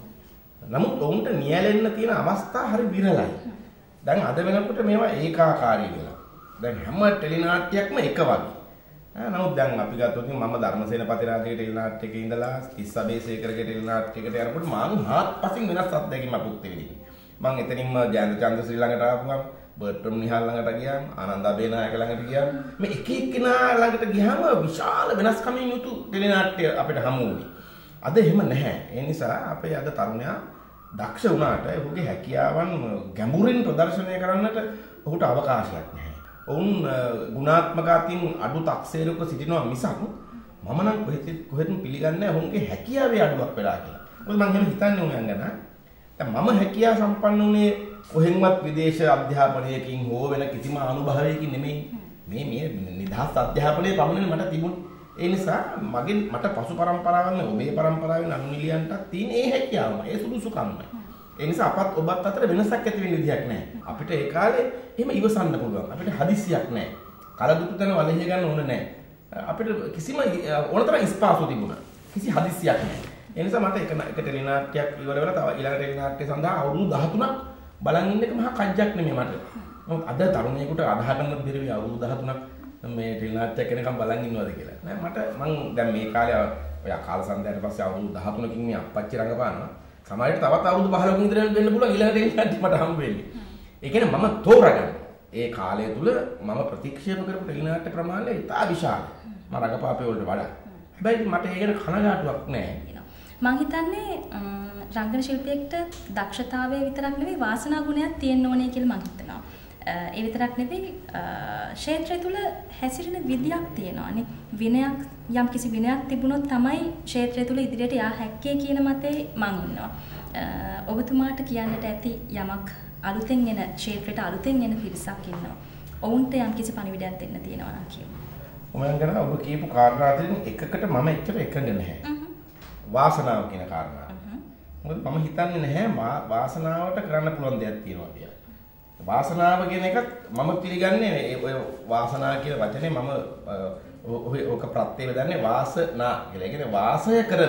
නමුත් ඔවුන්ට නියැලෙන්න තියෙන අවස්ථා හරි විරලයි. දැන් අද වෙනකොට මේවා ඒකාකාරී වෙලා. දැන් හැම ටෙලි නාට්‍යයක්ම එක වගේ. නමුත් දැන් අපි ගත්තොත් මම ධර්මසේන පතිරාජගේ ටෙලි නාට්‍යයක ඉඳලා තිස්ස අබේසේකරගේ ටෙලි නාට්‍යයකට යනකොට මම හාත්පසින් වෙනස් අත්දැකීමක් පුත් වෙන්නේ. මම එතනින්ම ජයන්ත චන්ද්‍ර ශ්‍රී ළඟට ආපුවම බර්ට්‍රම් නිහාල් ළඟට ගියාම ආනන්ද අබේනායක ළඟට ගියාම මේ එක එක්කෙනා ළඟට ගියාම විශාල වෙනස්කමින් යුතු ටෙලි නාට්‍ය අපිට හමු වුණේ. අද එහෙම නැහැ. ඒ නිසා අපේ අද තරුණයා දක්ෂ වුණාට ඔහුගේ හැකියාවන් ගැඹුරින් ප්‍රදර්ශනය කරන්නට ඔහුට අවකාශයක් නැහැ. ඔවුන් ගුණාත්මක අතින් අඩු තක්සේරුක සිටිනවා මිසක් මම නම් කොහෙත් කොහෙත්ම පිළිගන්නේ නැහැ ඔවුන්ගේ හැකියාවේ අඩුවක් වෙලා කියලා. මොකද මම එහෙම හිතන්නේ උයන් ගැන. දැන් මම හැකියාව සම්පන්න උනේ කොහෙන්වත් විදේශ අධ්‍යාපනයකින් හෝ වෙන කිසිම අනුභවයකින් නෙමෙයි. මේ මේ නිදහස් අධ්‍යාපනයේ පමණයි මට තිබුණේ. ඒ නිසා මගෙන් මට පසු පරම්පරාවන් ඔබේ පරම්පරාවෙන් අනුනිලියන්ට තියෙන ඒ හැකියාවම ඒ සුදුසුකම්මයි. ඒ නිසා අපත් ඔබත් අතර වෙනසක් ඇති වෙන්න විදිහක් නැහැ. අපිට ඒ කාලේ එහෙම ඉවසන්න පුළුවන්. අපිට හදිස්සියක් නැහැ. කලදුතු තැන වලහිය ගන්න ඕන නැහැ. අපිට කිසිම ඕනතරම් ස්පාසු තිබුණා. කිසි හදිස්සියක් නැහැ. ඒ නිසා මට එක එක ටෙලි නාට්‍යයක් ඉවර වෙලා තව ඊළඟ ටෙලි නාට්‍ය සඳහා අවුරුදු දහතුනක් බලන් ඉන්න එක මහා කජ්ජක් නෙමෙයි මට. නමුත් අද තරුණයෙකුට අදහ ගන්න බැරි අවුරුදු දහතුනක් මේ ටෙලි නාට්‍යයක් කෙනකම් බලන් ඉන්නවද කියලා. නෑ මට මං දැන් මේ කාලේ ඔය කාල සන්ධ්‍යාවට පස්සේ අවුරුදු දහතුනකින් මේ අප්පච්චි රඟපානවා. සමහරවිට තවත් අවුරුදු පහළොවකින් ඉඳලා වෙන්න පුළුවන් ඊළඟ ටෙලි නාට්‍ය මට හම්බ වෙන්නේ. ඒ කියන්නේ මම තෝරගන්න. ඒ කාලය තුල මම ප්‍රතික්ෂේප කරපු ටෙලි නාට්‍ය ප්‍රමාණය ඉතා විශාලයි. මම රඟපාපේ වලට වඩා. හැබැයි මට ඒ ගැන කනගාටුවක් නෑ. මං හිතන්නේ රංගන ශිල්පියෙක්ට දක්ෂතාවය විතරක් නෙවෙයි වාසනා ගුණයක් තියෙන්න ඕනේ කියලා මං හිතනවා. ඒ විතරක් නෙවෙයි ක්ෂේත්‍රය තුල හැසිරෙන විදියක් තියෙනවානේ. විනයක් යම් කිසි විනයක් තිබුණොත් තමයි ක්ෂේත්‍රය තුල ඉදිරියට යා හැක්කේ කියන මතේ මං ඉන්නවා. ඔබතුමාට කියන්නට ඇති යමක් අලුතෙන් එන ක්ෂේත්‍රයට අලුතෙන් එන පිරිසක් ඉන්නවා. ඔවුන්ට යම් කිසි පණිවිඩයක් දෙන්න තියෙනවා නම් කියමු. මම ගන්න ඔබ කියපු කාරණා අතරින් එකකට මම එච්චර එකඟ නැහැ. වාසනාව කියන කාරණාව. මොකද මම හිතන්නේ නැහැ වාසනාවට කරන්න පුළුවන් දෙයක් තියෙනවා කියලා. වාසනාව කියන එකත් මම පිළිගන්නේ ඔය වාසනාව කියන වචනේ මම ඔය ඔක ප්‍රත්‍ය වේදන්නේ වාසනා කියලා. ඒ කියන්නේ වාසය කරන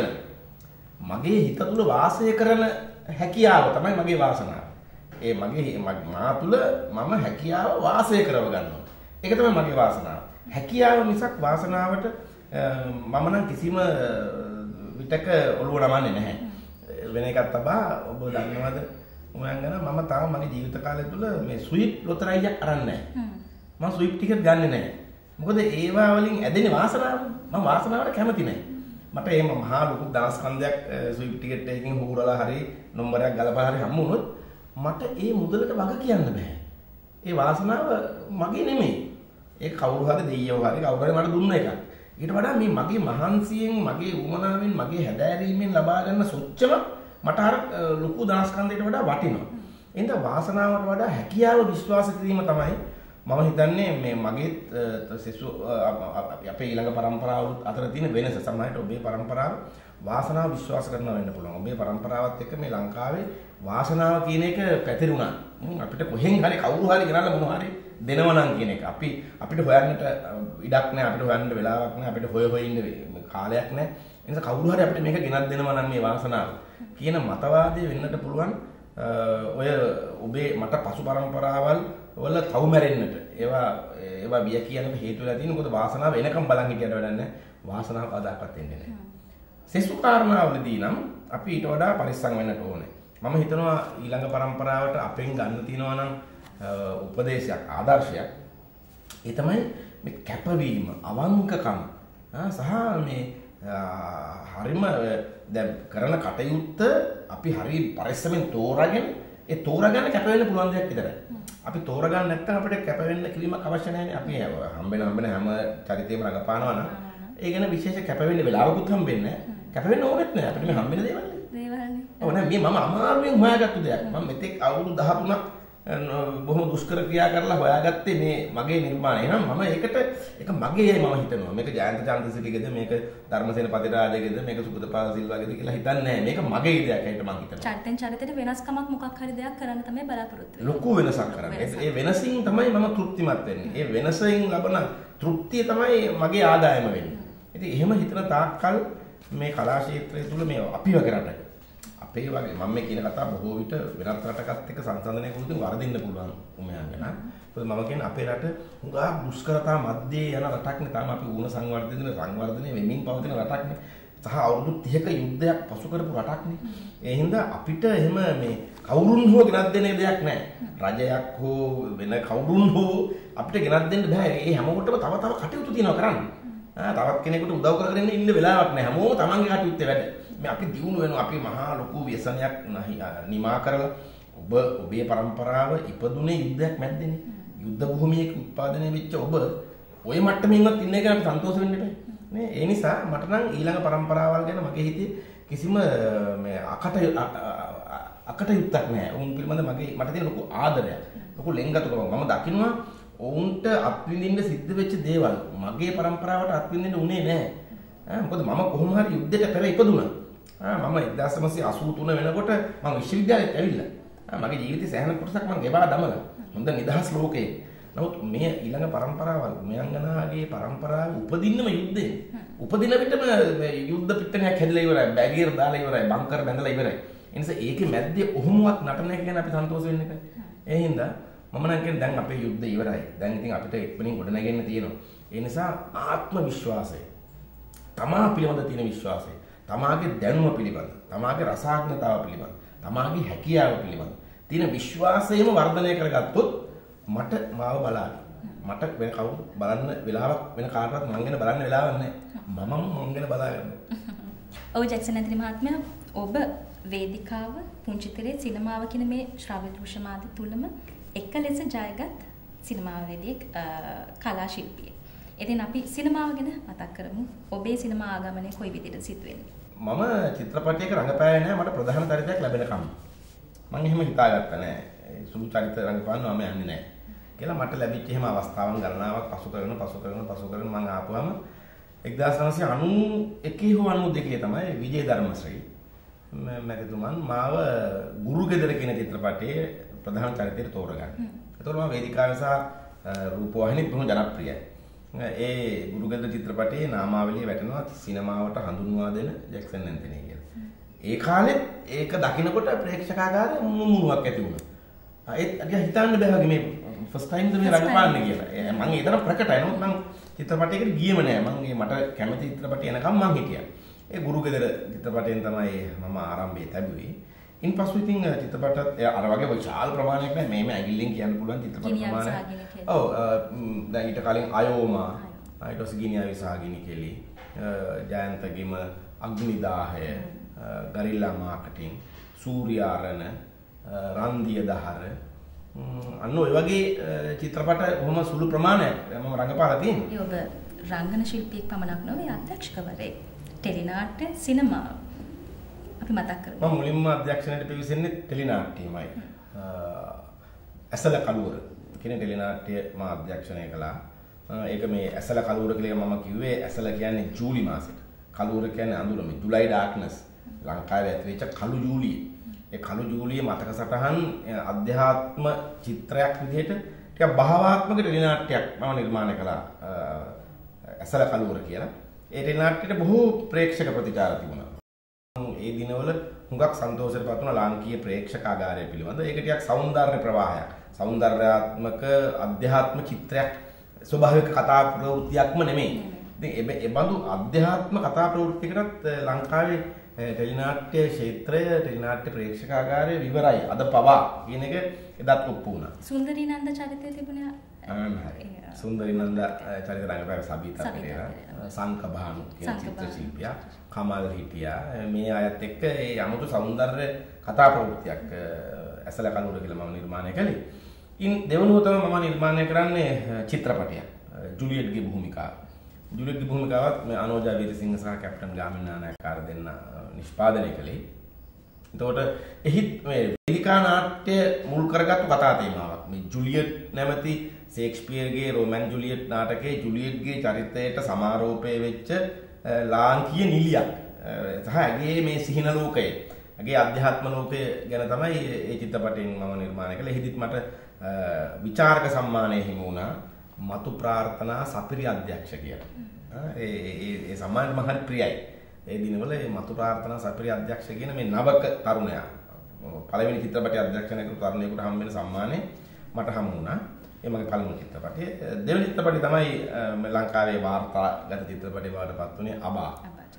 මගේ හිත තුල වාසය කරන හැකියාව තමයි මගේ වාසනාව. ඒ මගේ මා තුල මම හැකියාව වාසය කරව ගන්නවා. ඒක තමයි මගේ වාසනාව. හැකියාව මිසක් වාසනාවට මම නම් කිසිම විතක ඔළුව නමන්නේ නැහැ. වෙන එකක් තබා ඔබ දන්නවද මම ගන්න මම තාම මගේ ජීවිත කාලය තුල මේ ස්විප් ලොතරැයියක් අරන් නැහැ. මම ස්විප් ටිකට් ගන්නෙ නැහැ. මොකද ඒවා වලින් ඇදෙන වාසනාව මම වාසනාවට කැමති නැහැ. මට එහෙම මහා ලොකු දවස්කන්දයක් ස්විප් ටිකට් එකකින් හුරලා හරි නම්බරයක් ගලපලා හරි හම්බ වුණොත් මට ඒ මුදලට වග කියන්න බෑ. ඒ වාසනාව මගේ නෙමෙයි. ඒ කවුරු හරි දෙයියෝ හරි කවුරු හරි මට දුන්න එකක්. ඊට වඩා මේ මගේ මහන්සියෙන් මගේ උමනාවෙන් මගේ හැදෑරීමෙන් ලබා ගන්න සොච්චම මට අර ලොකු දනස්කන්දයට වඩා වටිනවා. එහෙනම් වාසනාවට වඩා හැකියාව විශ්වාස කිරීම තමයි මම හිතන්නේ මේ මගේ සෙසු අපේ ඊළඟ පරම්පරාව අතර තියෙන වෙනස. සමහරවිට ඔබේ පරම්පරාව වාසනාව විශ්වාස කරනවා වෙන්න පුළුවන්. ඔබේ පරම්පරාවත් එක්ක මේ ලංකාවේ වාසනාව කියන එක පැතිරුණා. අපිට කොහෙන් හරි කවුරු හරි ගෙනල්ලා මොනවා හරි දෙනවා නම් කියන එක. අපි අපිට හොයන්නට ඉඩක් නැහැ. අපිට හොයන්න වෙලාවක් නැහැ. අපිට හොය හොය ඉන්න කාලයක් නැහැ. ඒ නිසා කවුරු හරි අපිට මේක ගෙනත් දෙනවා නම් මේ වාසනාව කියන මතවාදය වෙන්නට පුළුවන්. ඔය ඔබේ මට පසු පරම්පරාවල් වල තව මැරෙන්නට ඒවා ඒවා බිය කියනට හේතු වෙලා තියෙන මොකද වාසනාව එනකම් බලන් හිටියට වැඩක් නැහැ. වාසනාව කවදාකවත් එන්නේ නැහැ. සෙසු කාරණාවලදී නම් අපි ඊට වඩා පරිස්සම් වෙන්නට ඕනේ. මම හිතනවා ඊළඟ පරම්පරාවට අපෙන් ගන්න තියෙනවා නම් උපදේශයක් ආදර්ශයක් ඒ තමයි මේ කැපවීම, අවංකකම සහ මේ හරිම දැන් කරන කටයුත්ත අපි හරි පරිස්සමෙන් තෝරාගෙන ඒ තෝරාගන්න කැප වෙන්න පුළුවන් දෙයක් විතරයි. අපි තෝරාගන්න නැත්නම් අපිට කැප වෙන්න කිරීමක් අවශ්‍ය නැහැ. අපි හම්බෙන හම්බෙන හැම චරිතයකම රඟපානවා නම් ඒ ගැන විශේෂ කැප වෙන්න වෙලාවකුත් හම්බෙන්නේ නැහැ. කැප වෙන්න ඕනෙත් නැහැ. අපිට මේ හම්බෙන දේවල් නේ. දේවල්නේ. ඔව් නෑ මේ මම අමාරුවෙන් හොයාගත්තු දෙයක්. මම මෙතෙක් අවුරුදු දහතුනක් බොහොම දුෂ්කර ක්‍රියා කරලා හොයාගත්තේ මේ මගේ නිර්මාණය. එහෙනම් මම ඒකට ඒක මගේයි මම හිතනවා. මේක ජයන්ත චන්ද්‍රසිරිගේද මේක ධර්මසේන පතිරාජගේද මේක සුගතපාල සිල්වාගේද කියලා හිතන්නේ නැහැ. මේක මගේ දෙයක් හිට මම හිතනවා. චරිතෙන් චරිතයට වෙනස්කමක් මොකක් හරි දෙයක් කරන්න තමයි බලාපොරොත්තු වෙන්නේ. ලොකු වෙනසක් කරන්නේ. ඒ වෙනසින් තමයි මම තෘප්තිමත් වෙන්නේ. ඒ වෙනසින් ලබන තෘප්තිය තමයි මගේ ආදායම වෙන්නේ. ඉතින් එහෙම හිතන තාක්කල් මේ කලා ක්ෂේත්‍රය තුල මේ අපිව කරට අපේ වගේ මම මේ කියන කතාව බොහෝ විට වෙනත් රටකත් එක්ක සංසන්දනය කරද්දී වරදින්න පුළුවන් උමයන්ගෙන. මොකද මම කියන්නේ අපේ රට හුඟා දුෂ්කරතා මැද්දේ යන රටක් නේ. තාම අපි ඌණ සංවර්ධනය සංවර්ධනය වෙමින් පවතින රටක් නේ. සහ අවුරුදු තිහක යුද්ධයක් පසු කරපු රටක් නේ. ඒ හින්දා අපිට එහෙම මේ කවුරුන් හෝ ගෙනත් දෙන දෙයක් නැහැ. රජයක් හෝ වෙන කවුරුන් හෝ අපිට ගෙනත් දෙන්න බෑ. ඒ හැමෝටම තව තව කටයුතු තියෙනවා කරන්න. ආ තවත් කෙනෙකුට උදව් කරගෙන ඉන්න වෙලාවක් නැහැ. හැමෝම තමන්ගේ කටයුත්තේ වැඩ. මේ අපි දියුණු වෙනවා අපි මහා ලොකු ව්‍යසනයක් නිමා කරලා ඔබ ඔබේ પરම්පරාව ඉපදුනේ යුද්ධයක් මැද්දේනේ. යුද්ධ භූමියක උත්පාදනය වෙච්ච ඔබ ওই මට්ටමින්වත් ඉන්න එක අපි සන්තෝෂ වෙන්න එපා. නේ ඒ නිසා මට නම් ඊළඟ પરම්පරාවල් ගැන මගේ හිතේ කිසිම මේ අකට අකටයුත්තක් නැහැ. උන් පිළිබඳ මගේ මට තියෙන ලොකු ආදරයක්. ලොකු ලෙන්ගතුකමක්. මම දකිනවා ඔවුන්ට අත්විඳින්න සිද්ධ වෙච්ච දේවල් මගේ પરම්පරාවට අත්විඳින්න උනේ නැහැ. ආ මොකද මම කොහොම හරි යුද්ධයට පෙර ඉපදුණා. ආ මම එක්දාස් නවසිය අසූ තුන වෙනකොට මම විශ්වවිද්‍යාලයට ඇවිල්ලා. ආ මගේ ජීවිතේ සෑහෙන කොටසක් මම ගෙවා දමලා. හොඳ නිදහස් ලෝකේ. නමුත් මේ ඊළඟ પરම්පරාවල් මෙයන්ගනාගේ પરම්පරාව උපදින්නම යුද්ධේ. උපදින විටම යුද්ධ පිටණයක් හැදලා ඉවරයි. බැගියර් දාලා ඉවරයි. බංකර් බැඳලා ඉවරයි. ඒ නිසා ඒකේ මැද්දේ ඔහොමවත් නටන එක ගැන අපි සන්තෝෂ වෙන්න එපා. ඒ හින්දා මම නම් කියන්නේ දැන් අපේ යුද්ධ ඉවරයි. දැන් ඉතින් අපිට එක්වනින් ගොඩ නැගෙන්න තියෙනවා. ඒ නිසා ආත්ම විශ්වාසය තමා පිළිබඳ තියෙන විශ්වාසය, තමාගේ දැනුම පිළිබඳ, තමාගේ රසාඥතාව පිළිබඳ, තමාගේ හැකියාව පිළිබඳ තියෙන විශ්වාසයම වර්ධනය කරගත්තොත් මට මාව බලන්න. මට වෙන කවුරු බලන්න වෙලාවක් වෙන කාටවත් මං ගැන බලන්න වෙලාවක් නැහැ. මමම මං ගැන බලා ගන්නවා. ඔව් ජැක්සන් ඇන්තනි මහත්මයා ඔබ වේදිකාව, පුංචිතරේ, සිනමාව කියන මේ ශ්‍රව්‍ය දෘශ්‍ය මාධ්‍ය තුලම එක ලෙස ජයගත් සිනමාවේදී කලා ශිල්පියෙක්. ඉතින් අපි සිනමාව ගැන මතක් කරමු. ඔබේ සිනමා ආගමනය කොයි විදිහට සිදු වෙන්නේ? මම චිත්‍රපටයක රඟපෑවේ නැහැ. මට ප්‍රධාන චරිතයක් ලැබෙනකම්. මම එහෙම හිතාගත්තා නෑ. සුළු චරිත රඟපාන්න මම යන්නේ නැහැ. කියලා මට ලැබිච්ච එහෙම අවස්ථාවන් ගණනාවක් පසු කරගෙන පසු කරගෙන පසු කරගෙන මම ආපුවම එක්දාස් නවසිය අනූ එකේ හෝ අනූ දෙකේ තමයි විජේ ධර්මශ්‍රී මැතිතුමන් මාව ගුරු ගෙදර කියන චිත්‍රපටයේ ප්‍රධාන චරිතයට තෝරගන්න. ඒතකොට මම වේදිකාවේ සහ රූපවාහිනියේ බොහොම ජනප්‍රියයි. ඒ ගුරු ගෙදර චිත්‍රපටයේ නාමාවලිය වැටෙනවා සිනමාවට හඳුන්වා දෙන ජැක්සන් ඇන්තනි කියලා. ඒ කාලෙත් ඒක දකිනකොට ප්‍රේක්ෂකාගාරේ මුමුණුවක් ඇති වුණා. ඒත් අද හිතන්න බෑ වගේ මේ ෆස්ට් ටයිම් මේ රඟපාන්නේ කියලා. මම ඒ තරම් ප්‍රකටයි නෝ මම චිත්‍රපටයකට ගියේම නෑ. මම මට කැමති චිත්‍රපටය එනකම් මම හිටියා. ඒ ගුරු ගෙදර චිත්‍රපටයෙන් තමයි මම ආරම්භයේ ලැබුවේ. ඉන්පසු ඉතින් චිත්‍රපටත් අර වගේ විශාල ප්‍රමාණයක් නෑ මේ මේ ඇගිල්ලෙන් කියන්න පුළුවන් චිත්‍රපට ප්‍රමාණය. ඔව් දැන් ඊට කලින් අයෝමා ඊට පස්සේ ගිනියාවි සහගිනි කෙලි ජයන්තගේම අග්නිදාහය ගරිල්ලා මාකටිං සූර්යාරණ රන්දිය දහර අන්න ඔය වගේ චිත්‍රපට කොහොම සුළු ප්‍රමාණයක් මම රඟපාලා තියෙනවා. ඔබ රංගන ශිල්පියෙක් පමණක් නෙවෙයි අධ්‍යක්ෂකවරයෙක්. ටෙලිනාට්‍ය සිනමාව අපි මතක් කරමු. මම මුලින්ම අධ්‍යක්ෂණයට පිවිසෙන්නේ ටෙලිනාට්‍යමයි. ඇසල කලුවර කියන ටෙලිනාට්‍ය මම අධ්‍යක්ෂණය කළා. ඒක මේ ඇසල කලුවර කියලා මම කිව්වේ ඇසල කියන්නේ ජූලි මාසෙට. කලුවර කියන්නේ අඳුර මේ ජුලයි ඩාර්ක්නස්. ලංකාවේ ඇති වෙච්ච කළු ජූලිය. ඒ කළු ජූලිය මතක සටහන් අධ්‍යාත්ම චිත්‍රයක් විදිහට ටිකක් භාවාත්මක ටෙලිනාට්‍යයක් මම නිර්මාණය කළා. ඇසල කලුවර කියලා. ඒ ටෙලිනාට්‍යයට බොහෝ ප්‍රේක්ෂක ප්‍රතිචාර තිබුණා. ඒ දිනවල හුඟක් සන්තෝෂයටපත් වුණා ලාංකීය ප්‍රේක්ෂකාගාරය පිළිබඳ. ඒක ටිකක් సౌందර්ය ප්‍රවාහයක්. సౌందర్యාත්මක අධ්‍යාත්ම චිත්‍රයක් ස්වභාවික කතා ප්‍රවෘත්තියක්ම නෙමෙයි. ඉතින් ඒ බඳු අධ්‍යාත්ම කතා ප්‍රවෘත්තියකටත් ලංකාවේ ටෙලිනාට්‍ය ක්ෂේත්‍රය ටෙලිනාට්‍ය ප්‍රේක්ෂකාගාරය විවරයි. අද පවා කියන එක එදත් ඔප්පු වුණා. සුන්දරී නන්ද චරිතය තිබුණා. හරි. සුන්දරී නන්ද චරිත රංගපෑම සබීතා පෙරේරා, සංකභානු කියන චිත්‍ර ශිල්පියා, කමල් හිටියා. මේ අයත් එක්ක ඒ අමුතු සෞන්දර්ය කතා ප්‍රවෘත්තියක් ඇසල කලුර කියලා මම නිර්මාණය කළේ. ඉන් දෙවනුව තමයි මම නිර්මාණය කරන්නේ චිත්‍රපටයක්. ජුලියට්ගේ භූමිකාව. ජුලියට්ගේ භූමිකාවත් මේ අනෝජා වීරසිංහ සහ කැප්ටන් ගාමිණී නානායක්කාර දෙන්න නිෂ්පාදනය කළේ. එතකොට එහිත් මේ වේදිකා නාට්‍ය මුල් කරගත්තු කතා තේමාවක්. මේ ජුලියට් නැමැති ෂේක්ස්පියර්ගේ රෝමන් ජුලියට් නාටකයේ ජුලියට්ගේ චරිතයට සමාරෝපය වෙච්ච ලාංකීය නිලියක්. සහ ඇගේ මේ සිහින ලෝකය, ඇගේ අධ්‍යාත්ම ලෝකය ගැන තමයි මේ චිත්‍රපටයෙන් මම නිර්මාණය කළේ. එහිදීත් මට විචාරක සම්මානය හිමි වුණා. මතු ප්‍රාර්ථනා සපිරි අධ්‍යක්ෂ කියලා. ඒ ඒ ඒ සම්මානය මම හරි ප්‍රියයි. ඒ දිනවල මේ මතු ප්‍රාර්ථනා සපිරි අධ්‍යක්ෂ කියන මේ නවක තරුණයා පළවෙනි චිත්‍රපටයේ අධ්‍යක්ෂණය කරපු තරුණයෙකුට හම් වෙන සම්මානය මට හමු වුණා. ඒ මගේ පළමු චිත්‍රපටය. දෙවෙනි චිත්‍රපටය තමයි ලංකාවේ වාර්තාගත චිත්‍රපටය බවට පත් වුණේ අබා.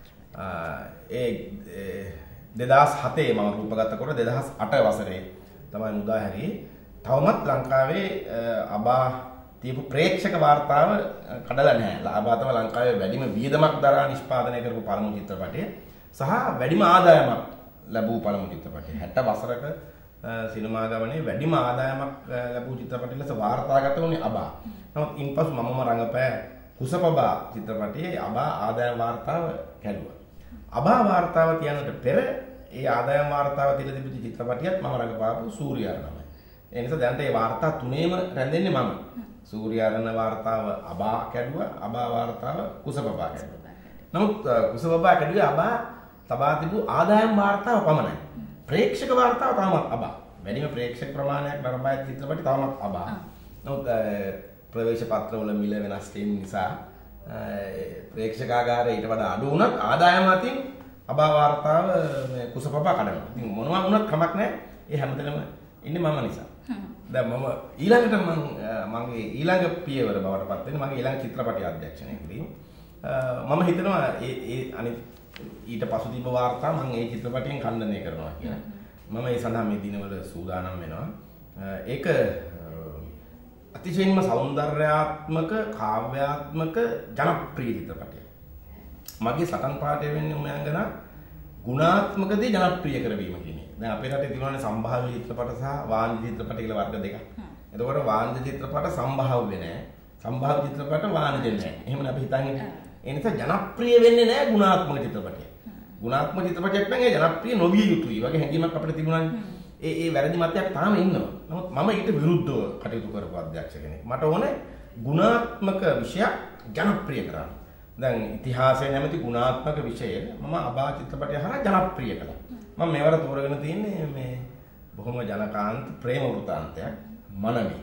ඒ දෙදහස් හතේ මම රූපගත කොට දෙදහස් අට වසරේ තමයි මුදා හැරියේ. තවමත් ලංකාවේ අබා තියපු ප්‍රේක්ෂක වාර්තාව කඩලා නැහැ. අබා තමයි ලංකාවේ වැඩිම වියදමක් දරා නිෂ්පාදනය කරපු පළමු චිත්‍රපටය සහ වැඩිම ආදායමක් ලැබූ පළමු චිත්‍රපටය. හැට වසරක සිනමා ගමනේ වැඩිම ආදායමක් ලැබූ චිත්‍රපටය ලෙස වාර්තාගත වුණේ අබා. නමුත් ඉන්පසු මමම රඟපෑ කුසපබා චිත්‍රපටයේ අබා ආදායම වාර්තාව කැඩුවා. අබා වාර්තාව කියනට පෙර ඒ ආදායම වාර්තාව තියලා තිබිච්ච චිත්‍රපටියත් මම රඟපාපු සූර්යාරණමයි. ඒ නිසා දැනට මේ වාර්තා තුනේම රැඳෙන්නේ මම. සූර්යාරණ වාර්තාව අබා කැඩුවා, අබා වාර්තාව කුසපබා කැඩුවා. නමුත් කුසපබා කැඩුවේ අබා තබා තිබු ආදායම් වාර්තාව පමණයි. ප්‍රේක්ෂක වාර්තාව තාමත් අබා. වැඩිම ප්‍රේක්ෂක ප්‍රමාණයක් නරඹා චිත්‍රපටි තාමත් අබා. නමුත් ප්‍රවේශ පත්‍රවල මිල වෙනස් වීම නිසා ප්‍රේක්ෂකාගාරය ඊට වඩා අඩු වුණත් ආදායම අතින් අබා වාර්තාව මේ කුසපබා කඩනවා. ඉතින් මොනවා වුණත් කමක් නැහැ. ඒ හැමතැනම ඉන්නේ මම නිසා. දැන් මම ඊළඟට මම මගේ ඊළඟ පියවර බවට පත් වෙන්නේ මගේ ඊළඟ චිත්‍රපටය අධ්‍යක්ෂණය කිරීම. මම හිතනවා ඒ ඒ අනිත් ඊට පසු තිබ්බ වාර්තා මම ඒ චිත්‍රපටයෙන් ඛණ්ඩනය කරනවා කියලා. මම ඒ සඳහා මේ දිනවල සූදානම් වෙනවා. ඒක අතිශයින්ම සෞන්දර්යාත්මක, කාව්‍යාත්මක, ජනප්‍රිය චිත්‍රපටයක්. මගේ සටන් පාඨය වෙන්නේ උමයන්ගන ගුණාත්මක දේ ජනප්‍රිය කරවීම කියන එක. දැන් අපේ රටේ තියෙනවානේ සම්භාව්‍ය චිත්‍රපට සහ වාණිජ චිත්‍රපට කියලා වර්ග දෙකක්. එතකොට වාණිජ චිත්‍රපට සම්භාව්‍ය නෑ. සම්භාව්‍ය චිත්‍රපට වාණිජ නෑ. එහෙමනේ අපි හිතන්නේ. ඒ නිසා ජනප්‍රිය වෙන්නේ නෑ ගුණාත්මක චිත්‍රපටයක්. ගුණාත්මක චිත්‍රපටයක් නම් ඒ ජනප්‍රිය නොවිය යුතුයි වගේ හැඟීමක් අපිට තිබුණානේ. ඒ ඒ වැරදි මතයක් තාම ඉන්නවා. නමුත් මම ඊට විරුද්ධව කටයුතු කරපු අධ්‍යක්ෂ කෙනෙක්. මට ඕනේ ගුණාත්මක විෂයක් ජනප්‍රිය කරන්න. දැන් ඉතිහාසය නැමැති ගුණාත්මක විෂය මම අබා චිත්‍රපටය හරහා ජනප්‍රිය කළා. මම මේවර තෝරගෙන තියන්නේ මේ බොහොම ජනකාන්ත ප්‍රේම වෘත්තාන්තයක් මනමේ.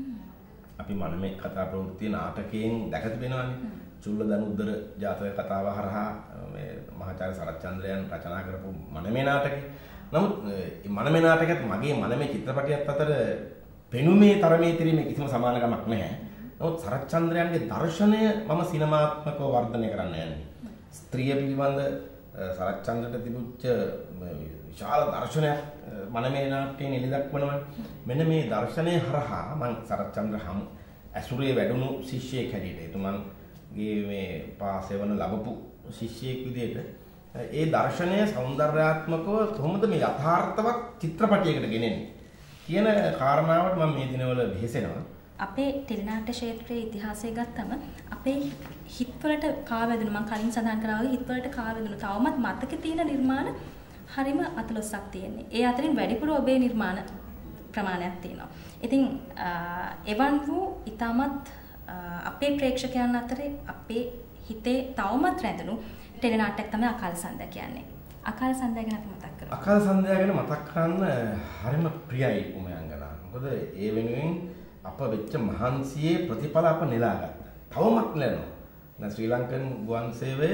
අපි මනමේ කතා ප්‍රවෘත්ති නාටකයෙන් දැක තිබෙනවානේ. චුල්ල දනුද්දර ජාතක කතාව හරහා මේ මහාචාර්ය සරච්චන්ද්‍රයන් රචනා කරපු මනමේ නාටකය. නමුත් මේ මනමේ නාටකයත් මගේ මනමේ චිත්‍රපටියත් අතර පෙනුමේ තරමේ තිරීමේ කිසිම සමානකමක් නැහැ. නමුත් සරච්චන්ද්‍රයන්ගේ දර්ශනය මම සිනමාත්මකව වර්ධනය කරන්න යන්නේ. ස්ත්‍රිය පිළිබඳ සරච්චන්ද්‍රට තිබුච්ච විශාල දර්ශනයක් මනමේ නාට්‍යයෙන් එළි දක්වනවා. මෙන්න මේ දර්ශනය හරහා මම සරච්චන්ද්‍ර හමු ඇසුරේ වැඩුණු ශිෂ්‍යයෙක් හැටියට එතුමන්ගේ මේ පාසෙවන ලැබපු ශිෂ්‍යයෙක් විදිහට ඒ දර්ශනය සෞන්දර්යාත්මකව කොහොමද මේ යථාර්ථවත් චිත්‍රපටයකට ගෙනෙන්නේ කියන කාරණාවට මම මේ දිනවල වෙහෙසෙනවා. අපේ ටෙලිනාට්‍ය ක්ෂේත්‍රයේ ඉතිහාසය ගත්තම අපේ හිත්වලට කාවැදුණු මම කලින් සඳහන් කරා වගේ හිත්වලට කාවැදුණු තවමත් මතක තියෙන නිර්මාණ හරිම අතලොස්සක් තියෙන්නේ. ඒ අතරින් වැඩිපුර ඔබේ නිර්මාණ ප්‍රමාණයක් තියෙනවා. ඉතින් එවන් වූ ඊටමත් අපේ ප්‍රේක්ෂකයන් අතරේ අපේ හිතේ තවමත් රැඳුණු ටෙලිනාට්‍යයක් තමයි අකාල සන්ධ්‍යා කියන්නේ. අකාල සන්ධ්‍යා ගැන අපි මතක් කරමු. අකාල සන්ධ්‍යා ගැන මතක් කරන්න හරිම ප්‍රියයි උමයන්ගනා. මොකද ඒ වෙනුවෙන් අප වෙච්ච මහන්සියේ ප්‍රතිඵල අප නෙලා ගත්තා. තවමත් නෙලනවා. දැන් ශ්‍රී ලංකන් ගුවන් සේවය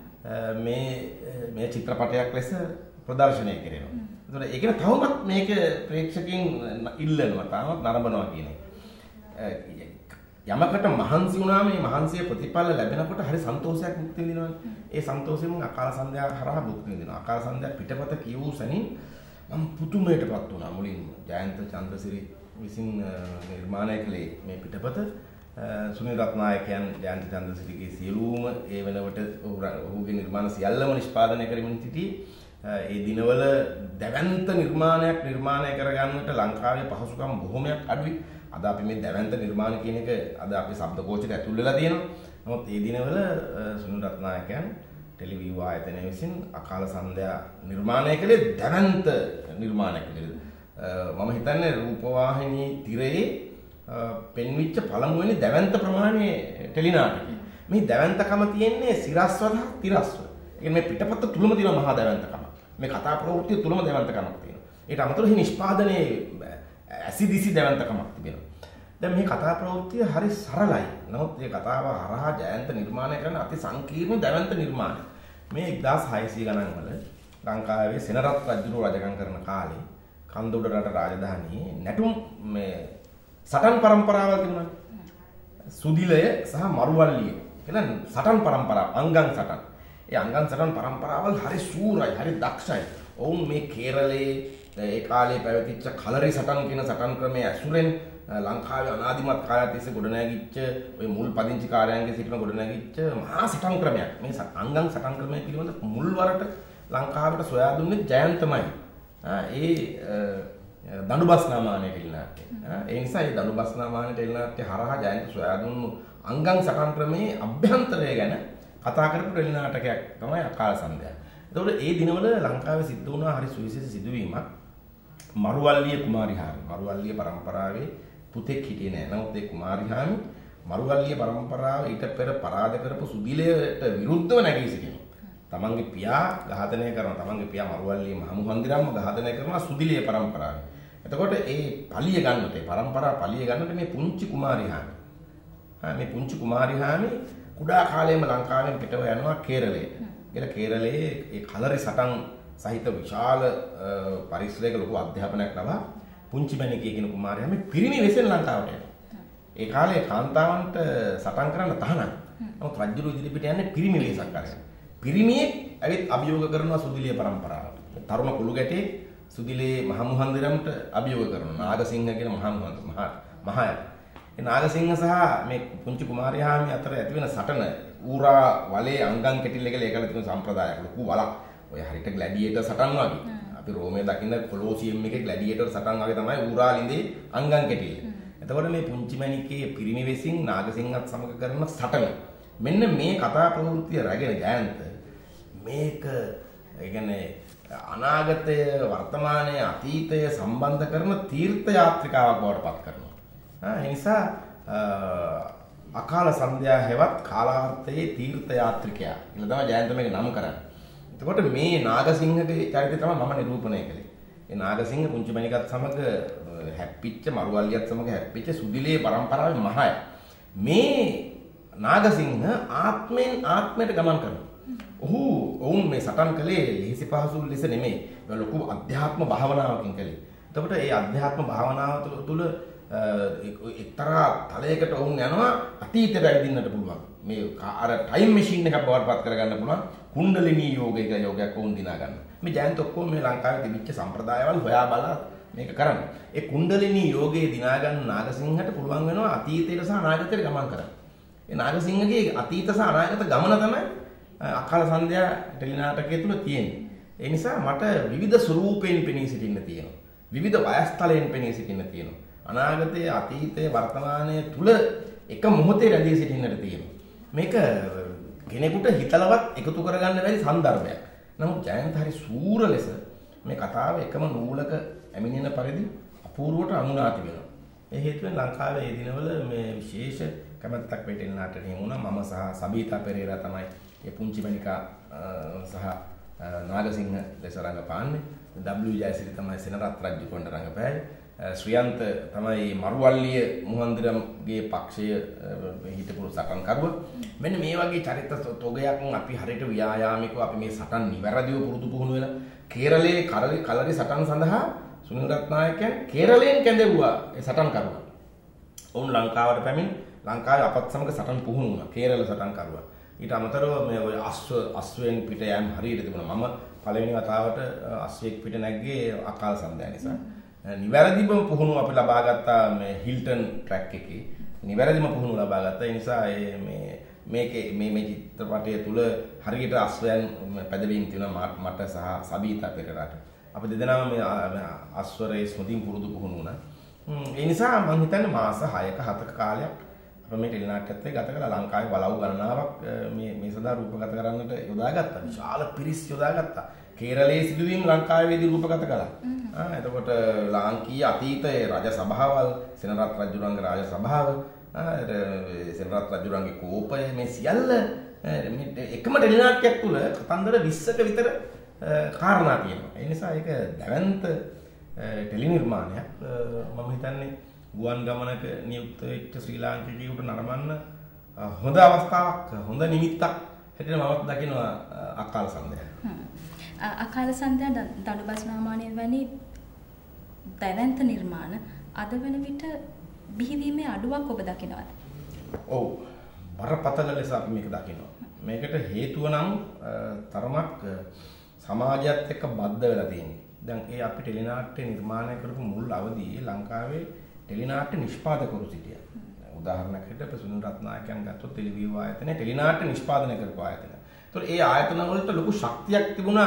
මේ මේ චිත්‍රපටයක් ලෙස ප්‍රදර්ශනය කරනවා. ඒතකොට ඒක නේ තවමත් මේක ප්‍රේක්ෂකයන් ඉල්ලනවා. තාමත් නරඹනවා කියන එක. යමකට මහන්සි වුණාම මේ මහන්සිය ප්‍රතිඵල ලැබෙනකොට හරි සන්තෝෂයක් මුක්ති විඳිනවනේ. ඒ සන්තෝෂයෙන් මම අකාල සන්ධ්‍යාව හරහා මුක්ති විඳිනවා. අකාල සන්ධ්‍යාව පිටපත කියවූ සැනින් මම පුදුමයටපත් වුණා. මුලින්ම ජයන්ත චන්ද්‍රසිරි විසින් නිර්මාණය කළේ මේ පිටපත සුනිල් රත්නායකයන් ජයන්ත චන්ද්‍රසිරිගේ සියලුම ඒ වෙනකොට ඔහුගේ නිර්මාණ සියල්ලම නිෂ්පාදනය කරමින් සිටී. ඒ දිනවල දැවැන්ත නිර්මාණයක් නිර්මාණය කරගන්නට ලංකාවේ පහසුකම් බොහොමයක් අඩුයි. අද අපි මේ දැවැන්ත නිර්මාණ කියන එක අද අපේ ශබ්දකෝෂයට ඇතුල් වෙලා තියෙනවා. නමුත් ඒ දිනවල සුනිල් රත්නායකයන් ටෙලිවිෂන් ආයතනය විසින් අකාල සන්ධ්‍යා නිර්මාණය කළේ දැවැන්ත නිර්මාණයක් විදිහට. මම හිතන්නේ රූපවාහිනී තිරයේ පෙන්විච්ච පළමුවෙනි දැවැන්ත ප්‍රමාණයේ ටෙලි නාටකය. මේ දැවැන්තකම තියෙන්නේ සිරස්වල තිරස්ව. ඒ කියන්නේ මේ පිටපත තුලම තියෙන මහා දැවැන්තකම. මේ කතා ප්‍රවෘත්තිය තුලම දැවැන්තකමක් තියෙනවා. ඒට අමතරව මේ නිෂ්පාදනයේ ඇසිදිසි දැවැන්තකමක් තිබෙනවා. දැන් මේ කතා ප්‍රවෘත්තිය හරි සරලයි. නමුත් මේ කතාව හරහා ජයන්ත නිර්මාණය කරන අති සංකීර්ණ දැවැන්ත නිර්මාණය. මේ එක්දාස් හයසිය ගණන් වල ලංකාවේ සෙනරත් රජුගේ රජකම් කරන කාලේ කන්දුඩ රට රාජධානියේ නැටුම් මේ සටන් පරම්පරාවල් තිබුණා. සුදිලය සහ මරුවල්ලිය කියලා සටන් පරම්පරාව අංගම් සටන්. ඒ අංගම් සටන් පරම්පරාවල් හරි සූරයි, හරි දක්ෂයි. ඔවුන් මේ කේරළයේ ඒ කාලේ පැවතිච්ච කලරි සටන් කියන සටන් ක්‍රමයේ ඇසුරෙන් ලංකාවේ අනාදිමත් කාලයක් තිස්සේ ගොඩනැගිච්ච ඔය මුල් පදිංචි කාර්යයන්ගේ සිටින ගොඩනැගිච්ච මහා සටන් ක්‍රමයක්. මේ අංගම් සටන් ක්‍රමය පිළිබඳ මුල්වරට ලංකාවට සොයා දුන්නේ ජයන්තමයි. ඒ දඬුබස්නාමානය ටෙලිනාට්‍ය. ඒ නිසා මේ දඬුබස්නාමානය ටෙලිනාට්‍ය හරහා ජයන්ත සොයා දුන්නු අංගම් සටන් ක්‍රමයේ අභ්‍යන්තරය ගැන කතා කරපු ටෙලිනාටකයක් තමයි අකාල සන්ධ්‍යාව. එතකොට ඒ දිනවල ලංකාවේ සිද්ධ වුණා හරි සුවිශේෂ සිදුවීමක්. මරුවල්ලිය කුමාරිහාමි මරුවල්ලිය පරම්පරාවේ පුතෙක් හිටියේ නෑ. නමුත් ඒ කුමාරිහාමි මරුවල්ලිය පරම්පරාව ඊට පෙර පරාද කරපු සුදිලයට විරුද්ධව නැගී සිටිනවා. තමන්ගේ පියා ඝාතනය කරනවා. තමන්ගේ පියා මරුවල්ලිය මහමුහන්දිරම්ම ඝාතනය කරනවා සුදිලේ පරම්පරාවේ. එතකොට ඒ පලිය ගන්නට ඒ පරම්පරාව පලිය ගන්නට මේ පුංචි කුමාරිහාමි මේ පුංචි කුමාරිහාමි කුඩා කාලේම ලංකාවෙන් පිටව යනවා කේරළයට. කියලා කේරළයේ ඒ කලරි සටන් සහිත විශාල පරිසරයක ලොකු අධ්‍යාපනයක් ලබා පුංචි මණිකේ කියන කුමාරයාම පිරිමි වෙසෙන් ලංකාවට එනවා. ඒ කාලේ කාන්තාවන්ට සටන් කරන්න තහනම්. නමුත් රජු ඉදිරිපිට යන්නේ පිරිමි වෙසක් අරගෙන. පිරිමියෙක් ඇවිත් අභියෝග කරනවා සුදිලිය පරම්පරාවට. තරුණ කුළු ගැටේ සුදිලේ මහමුහන්දිරම්ට අභියෝග කරනවා. නාගසිංහ කියන මහමුහන්ද මහා මහා ඒ නාගසිංහ සහ මේ පුංචි කුමාරයාම අතර ඇති වෙන සටන ඌරා වලේ අංගම් කෙටිල්ල කියලා ඒකල තියෙන සම්ප්‍රදායක් ලොකු වලක්. ඔය හරියට ග්ලැඩියේටර් සටන් වගේ. අපි රෝමේ දකින්න කොලෝසියම් එකේ ග්ලැඩියේටර් සටන් වගේ තමයි ඌරා ලිඳේ අංගම් කෙටිල්ල. එතකොට මේ පුංචි මණිකේ පිරිමි වෙසින් නාගසිංහත් සමග කරන සටන. මෙන්න මේ කතා ප්‍රවෘත්තිය රැගෙන ජයන්ත මේක ඒ කියන්නේ අනාගතය වර්තමානය අතීතය සම්බන්ධ කරන තීර්ථ යාත්‍රිකාවක් බවට පත් කරනවා. ඒ නිසා අකාල සන්ධ්‍යා හැවත් කාලාර්ථයේ තීර්ථ යාත්‍රිකයා කියලා තමයි ජයන්ත මේක නම් කරන්නේ. එතකොට මේ නාගසිංහගේ චරිතය තමයි මම නිරූපණය කළේ. ඒ නාගසිංහ පුංචි මණිකත් සමග හැප්පිච්ච මරුවල්ලියත් සමග හැප්පිච්ච සුදිලේ පරම්පරාවේ මහාය. මේ නාගසිංහ ආත්මෙන් ආත්මයට ගමන් කරනවා. ඔහු ඔවුන් මේ සටන් කළේ ලිහිසි පහසු ලෙස නෙමෙයි. ලොකු අධ්‍යාත්ම භාවනාවකින් කළේ. එතකොට මේ අධ්‍යාත්ම භාවනාව තුළ එක්තරා තලයකට ඔවුන් යනවා අතීතයට ඇවිදින්නට පුළුවන්. මේ අර ටයිම් මැෂින් එකක් බවට පත් කරගන්න පුළුවන්. කුණ්ඩලිනී යෝගයක යෝගයක් වුන් දිනා ගන්න. මේ ජයන්ත ඔක්කොම මේ ලංකාවේ තිබිච්ච සම්ප්‍රදායවල හොයා බලලා මේක කරන්නේ. ඒ කුණ්ඩලිනී යෝගයේ දිනා ගන්න නාගසිංහට පුළුවන් වෙනවා අතීතයට සහ අනාගතයට ගමන් කරන්න. ඒ නාගසිංහගේ අතීත සහ අනාගත ගමන තමයි අකාල සන්ධ්‍යා ටෙලිනාටකය තුල තියෙන්නේ. ඒ නිසා මට විවිධ ස්වරූපයෙන් පෙනී සිටින්න තියෙනවා. විවිධ වයස්තලයෙන් පෙනී සිටින්න තියෙනවා. අනාගතයේ අතීතයේ වර්තමානයේ තුල එක මොහොතේ රැඳී සිටින්නට තියෙනවා. මේක කෙනෙකුට හිතලවත් එකතු කරගන්න බැරි සන්දර්භයක්. නමුත් ජයන්ත හරි සූර ලෙස මේ කතාව එකම නූලක ඇමිනෙන පරිදි අපූර්වට අමුණා තිබෙනවා. ඒ හේතුවෙන් ලංකාවේ මේ දිනවල මේ විශේෂ කැමැත්තක් වෙටෙන නාටකෙ වුණා. මම සහ සබීතා පෙරේරා තමයි මේ පුංචි මණිකා සහ නාගසිංහ ලෙස රංගපාන්නේ. ඩබ්ලිව් ජයසිරි තමයි සෙනරත් රජු කොණ්ඩ රංගපෑවේ. ශ්‍රියන්ත තමයි මරුවල්ලිය මුහන්දිරම්ගේ පක්ෂය හිටපු සටන්කරුව. මෙන්න මේ වගේ චරිත තොගයක් අපි හරියට ව්‍යායාමිකව අපි මේ සටන් නිවැරදිව පුරුදු පුහුණු වෙලා කේරළයේ කලරි සටන් සඳහා සුනිල් රත්නායකයන් කේරළයෙන් කැඳෙව්වා ඒ සටන්කරුවා. ඔවුන් ලංකාවට පැමිණ ලංකාවේ අපත් සමග සටන් පුහුණු වුණා. කේරළ සටන් කරුවා. ඊට අමතරව මේ ඔය අස්ව අස්වෙන් පිට යෑම හරියට තිබුණා. මම පළවෙනි වතාවට අස්වෙක් පිට නැග්ගේ අකාල සන්ධ්‍යා නිසා. නිවැරදිවම පුහුණුව අපි ලබා ගත්තා මේ හිල්ටන් ට්‍රැක් එකේ. නිවැරදිම පුහුණුව ලබා ගත්තා. ඒ නිසා මේ මේකේ මේ මේ චිත්‍රපටය තුල හරියට අස්වැයන් පැදවීම තියෙනවා මට සහ සබීතා පෙරේරාට. අපි දෙදෙනාම මේ අස්ව රේස් මුදින් පුරුදු පුහුණු වුණා. ඒ නිසා මම හිතන්නේ මාස හයක හතක කාලයක් අප මේ ටෙලිනාට්‍යත් එක්ක ගත කළා. ලංකාවේ බලව් ගණනාවක් මේ මේ සඳහා රූපගත කරන්නට යොදාගත්තා. විශාල පිරිස් යොදාගත්තා. කේරළයේ සිදුවීම් ලංකාවේදී රූපගත කළා. ආ එතකොට ලාංකීය අතීතයේ රජ සභාවල්, සෙනරත් රජුරන්ගේ රාජ සභාව, ආ සෙනරත් රජුරන්ගේ කෝපය මේ සියල්ල මේ එකම ටෙලිනාට්‍යයක් තුල කතන්දර විස්සක විතර කාරණා තියෙනවා. ඒ නිසා ඒක දැවැන්ත ටෙලි නිර්මාණයක්. මම හිතන්නේ ගුවන් ගමනක නියුක්ත වෙච්ච ශ්‍රී ලාංකිකයෙකුට නරඹන්න හොඳ අවස්ථාවක්, හොඳ නිමිත්තක් හැටියට මමත් දකිනවා අකාල සන්ධ්‍යාව. අකාල සන්ධ්‍යා දඬුබස්නාමානය වැනි දැවැන්ත නිර්මාණ අද වෙන විට බිහිවීමේ අඩුවක් ඔබ දකිනවද? ඔව්. බරපතල ලෙස අපි මේක දකිනවා. මේකට හේතුව නම් තරමක් සමාජයත් එක්ක බද්ධ වෙලා තියෙනවා. දැන් ඒ අපි ටෙලිනාට්‍ය නිර්මාණය කරපු මුල් අවදියේ ලංකාවේ ටෙලිනාට්‍ය නිෂ්පාදකවරු සිටියා. උදාහරණයක් හැටියට ප්‍රසුන් රත්නායකයන් ගත්තොත් ටෙලිවියු ආයතනයේ ටෙලිනාට්‍ය නිෂ්පාදනය කරපු ආයතන. ඒතකොට ඒ ආයතන වලට ලොකු ශක්තියක් තිබුණා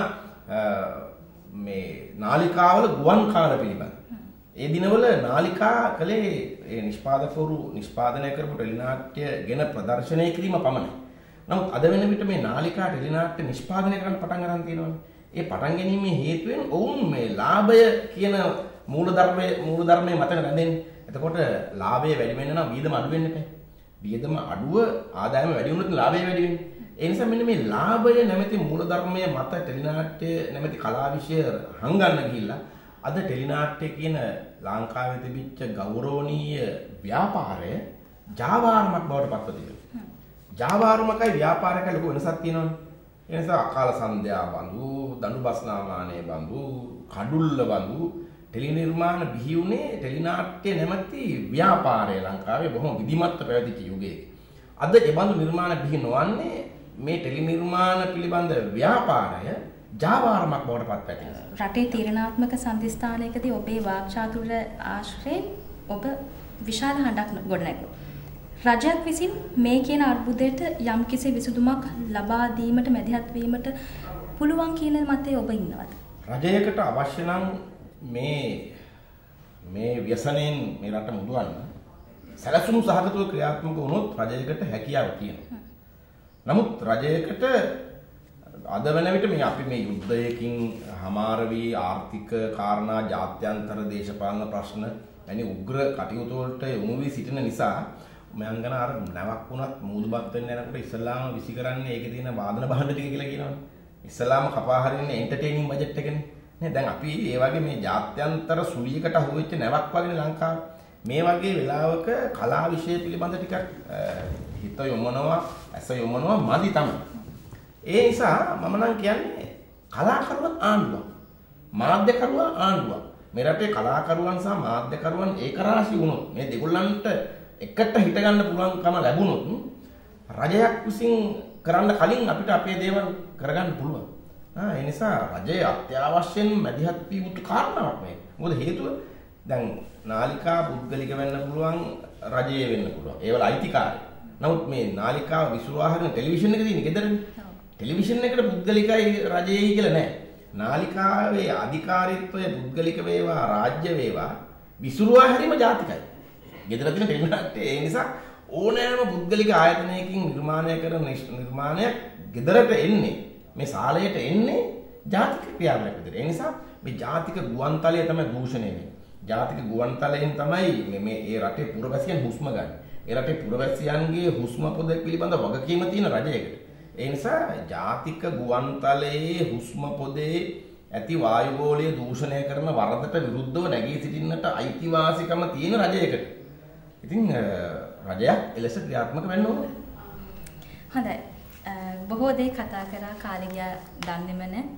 මේ නාලිකාවල ගුවන් කාල පිළිබඳ. ඒ දිනවල නාලිකා කලේ ඒ නිෂ්පාදකවරු නිෂ්පාදනය කරපු ටෙලිනාට්‍ය ගැන ප්‍රදර්ශනය කිරීම පමණයි. නමුත් අද වෙන විට මේ නාලිකා ටෙලිනාට්‍ය නිෂ්පාදනය කරන්න පටන් ගන්න තියෙනවානේ. ඒ පටන් ගැනීමේ හේතුවෙන් ඔවුන් මේ ලාභය කියන මූලධර්මයේ මූලධර්මයේ මතන රැඳෙන්නේ. එතකොට ලාභය වැඩි වෙන්න නම් වියදම අඩු වෙන්න එපා. වියදම අඩුව ආදායම වැඩි වුණොත් ලාභය වැඩි වෙන්නේ. ඒ නිසා මෙන්න මේ ලාභය නැමැති මූලධර්මයේ මත ටෙලිනාට්‍ය නැමැති කලා විෂය හංගන්න ගිහිල්ලා අද ටෙලිනාට්‍ය කියන ලංකාවේ තිබිච්ච ගෞරවනීය ව්‍යාපාරය ජාවාරමක් බවට පත්ව තියෙනවා. ජාවාරමකයි ව්‍යාපාරයකයි ලොකු වෙනසක් තියෙනවානේ. ඒ නිසා අකාල සන්ධ්‍යා බඳු, දඬුබස්නාමානය බඳු, කඩුල්ල බඳු ටෙලි නිර්මාණ බිහි වුණේ ටෙලිනාට්‍ය නැමැති ව්‍යාපාරය ලංකාවේ බොහොම විධිමත්ව පැවතිච්ච යුගයේ. අද ඒ බඳු නිර්මාණ බිහි නොවන්නේ මේ ටෙලි නිර්මාණ පිළිබඳ ව්‍යාපාරය ජාවාරමක් බවට පත් වෙනවා. රටේ තීරණාත්මක සම්දිස්ථානයකදී ඔබේ වාක්චාතුර්ය ආශ්‍රයෙන් ඔබ විශාල හඬක් ගොඩනැගුවා. රජයක් විසින් මේ කියන අර්බුදයට යම්කිසි විසඳුමක් ලබා දීමට මැදිහත් වීමට පුළුවන් කියන මතයේ ඔබ ඉන්නවද? රජයකට අවශ්‍ය නම් මේ මේ ව්‍යසනයෙන් මේ රට මුදවන්න සැලසුම් සහගතව ක්‍රියාත්මක වුණොත් රජයකට හැකියාව තියෙනවා. නමුත් රජයකට අද වෙන විට මේ අපි මේ යුද්ධයකින් හමාර වී ආර්ථික කාරණා, ජාත්‍යන්තර දේශපාලන ප්‍රශ්න වැනි උග්‍ර කටයුතු වලට යොමු වී සිටින නිසා මයංගන අර නැවක් වුණත් මූදුපත් වෙන්න යනකොට ඉස්ලාම විසි කරන්නේ ඒකේ තියෙන වාදන භාණ්ඩ ටික කියලා කියනවනේ. ඉස්ලාම කපා හරින්නේ එන්ටර්ටේනින් බජට් එකනේ. නේ දැන් අපි මේ වගේ මේ ජාත්‍යන්තර සුලියකට අහුවෙච්ච නැවක් වගේ ලංකාව මේ වගේ වෙලාවක කලා විෂය පිළිබඳ ටිකක් හිත යොමනවා, ඇස යොමනවා මදි තමයි. ඒ නිසා මම නම් කියන්නේ කලාකරුවන් ආණ්ඩුවක්, මාධ්‍යකරුවා ආණ්ඩුවක්. මේ රටේ කලාකරුවන් සහ මාධ්‍යකරුවන් ඒකරාශී වුණොත් මේ දෙගොල්ලන්ට එකට හිට ගන්න පුළුවන්කම ලැබුණොත් රජයක් විසින් කරන්න කලින් අපිට අපේ දේවල් කරගන්න පුළුවන්. ආ ඒ නිසා රජය අත්‍යවශ්‍යයෙන් මැදිහත් වී යුතු කාරණාවක් මේක. මොකද හේතුව දැන් නාලිකා පුද්ගලික වෙන්න පුළුවන්, රජයේ වෙන්න පුළුවන්. ඒවල අයිතිකාරය. නමුත් මේ නාලිකාව විසුරුවා හරින ටෙලිවිෂන් එක තියෙන ගෙදරනේ. ටෙලිවිෂන් එකට පුද්ගලිකයි රජයයි කියලා නැහැ. නාලිකාවේ අධිකාරීත්වය පුද්ගලික වේවා, රාජ්‍ය වේවා විසුරුවා හැරීම ජාතිකයි. ගෙදර තියෙන ටෙලිනාට්‍ය ඒ නිසා ඕනෑම පුද්ගලික ආයතනයකින් නිර්මාණය කරන නිර්මාණයක් ගෙදරට එන්නේ, මේ ශාලයට එන්නේ ජාතික ක්‍රියාවලියක් විදිහට. ඒ නිසා මේ ජාතික ගුවන්තලය තමයි දූෂණය වෙන්නේ. ජාතික ගුවන්තලයෙන් තමයි මේ මේ ඒ රටේ පුරවැසියන් හුස්ම ගන්න. ඒ රටේ පුරවැසියන්ගේ හුස්ම පොද පිළිබඳ වගකීම තියෙන රජයකට. ඒ නිසා ජාතික ගුවන්තලයේ හුස්ම පොදේ ඇති වායුගෝලීය දූෂණය කරන වරදට විරුද්ධව නැගී සිටින්නට අයිතිවාසිකම තියෙන රජයකට. ඉතින් රජයක් එලෙස ක්‍රියාත්මක වෙන්න ඕනේ. හොඳයි. බොහෝ දේ කතා කරා කාලේ ගියා දන්නේම නැහැ.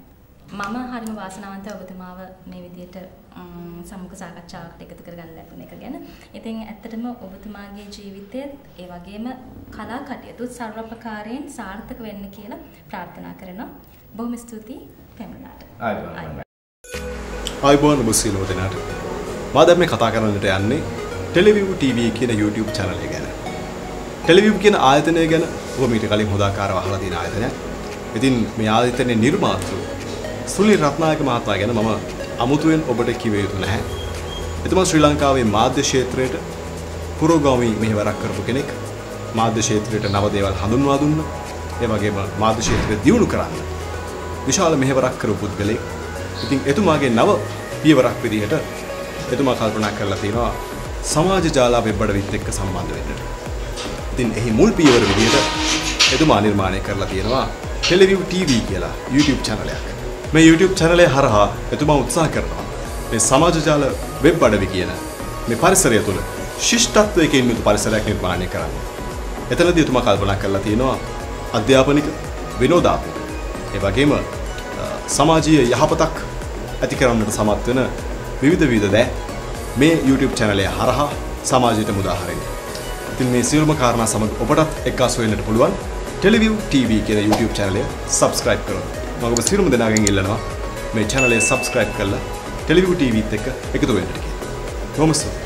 මම හරිම වාසනාවන්තයි ඔබතුමාව මේ විදිහට සමුඛ සාකච්ඡාවකට එකතු කරගන්න ලැබුණ එක ගැන. ඉතින් ඇත්තටම ඔබතුමාගේ ජීවිතයේත් ඒ වගේම කලා කටයුතු සර්වපකාරයෙන් සාර්ථක වෙන්න කියලා ප්‍රාර්ථනා කරනවා. බොහොම ස්තුතියි පැමිණුණාට. ආයුබෝවන්. ආයුබෝවන් ඔබ සියලුම දෙනාට. මා දැන් මේ කතා කරන්නට යන්නේ ටෙලිවිව් ටීවී කියන YouTube channel එක ගැන. ටෙලිවිව් කියන ආයතනය ගැන ඔබ මීට කලින් හොදාකාරව අහලා තියෙන ආයතනයක්. ඉතින් මේ ආයතනයේ නිර්මාතෘ සුනිල් රත්නායක මහතා ගැන මම අමුතුවෙන් ඔබට කිව යුතු නැහැ. එතුමා ශ්‍රී ලංකාවේ මාධ්‍ය ක්ෂේත්‍රයට පුරෝගාමී මෙහෙවරක් කරපු කෙනෙක්. මාධ්‍ය ක්ෂේත්‍රයට නව දේවල් හඳුන්වා දුන්නා. ඒ වගේම මාධ්‍ය ක්ෂේත්‍රය දියුණු කරන්න විශාල මෙහෙවරක් කරපු පුද්ගලෙක්. ඉතින් එතුමාගේ නව පියවරක් විදිහට එතුමා කල්පනා කරලා තියෙනවා සමාජ ජාලා වෙබ් අඩවිත් එක්ක සම්බන්ධ වෙන්නට. ඉතින් එහි මුල් පියවර විදිහට එතුමා නිර්මාණය කරලා තියෙනවා ටෙලිවිව් ටීවී කියලා YouTube channel එකක්. මේ YouTube channel එක හරහා එතුමා උත්සාහ කරනවා මේ සමාජ ජාල වෙබ් අඩවි කියන මේ පරිසරය තුළ ශිෂ්ටත්වයකින් යුතු පරිසරයක් නිර්මාණය කරන්න. එතනදී එතුමා කල්පනා කරලා තියෙනවා අධ්‍යාපනික, විනෝදාත්මක, ඒ වගේම සමාජීය යහපතක් ඇති කරන්නට සමත් වෙන විවිධ විවිධ දෑ මේ YouTube channel එක හරහා සමාජයට මුදා හරින්න. ඉතින් මේ සියලුම කාරණා සමග ඔබටත් එක්කාසු වෙන්නට පුළුවන් ටෙලිවිව් ටීවී කියන YouTube channel එක subscribe කරන්න. මම ඔබ සියලුම දෙනාගෙන් ඉල්ලනවා මේ channel එක subscribe කරලා ටෙලිවිව් ටීවීත් එක්ක එකතු වෙන්න කියලා. බොහොම ස්තුතියි.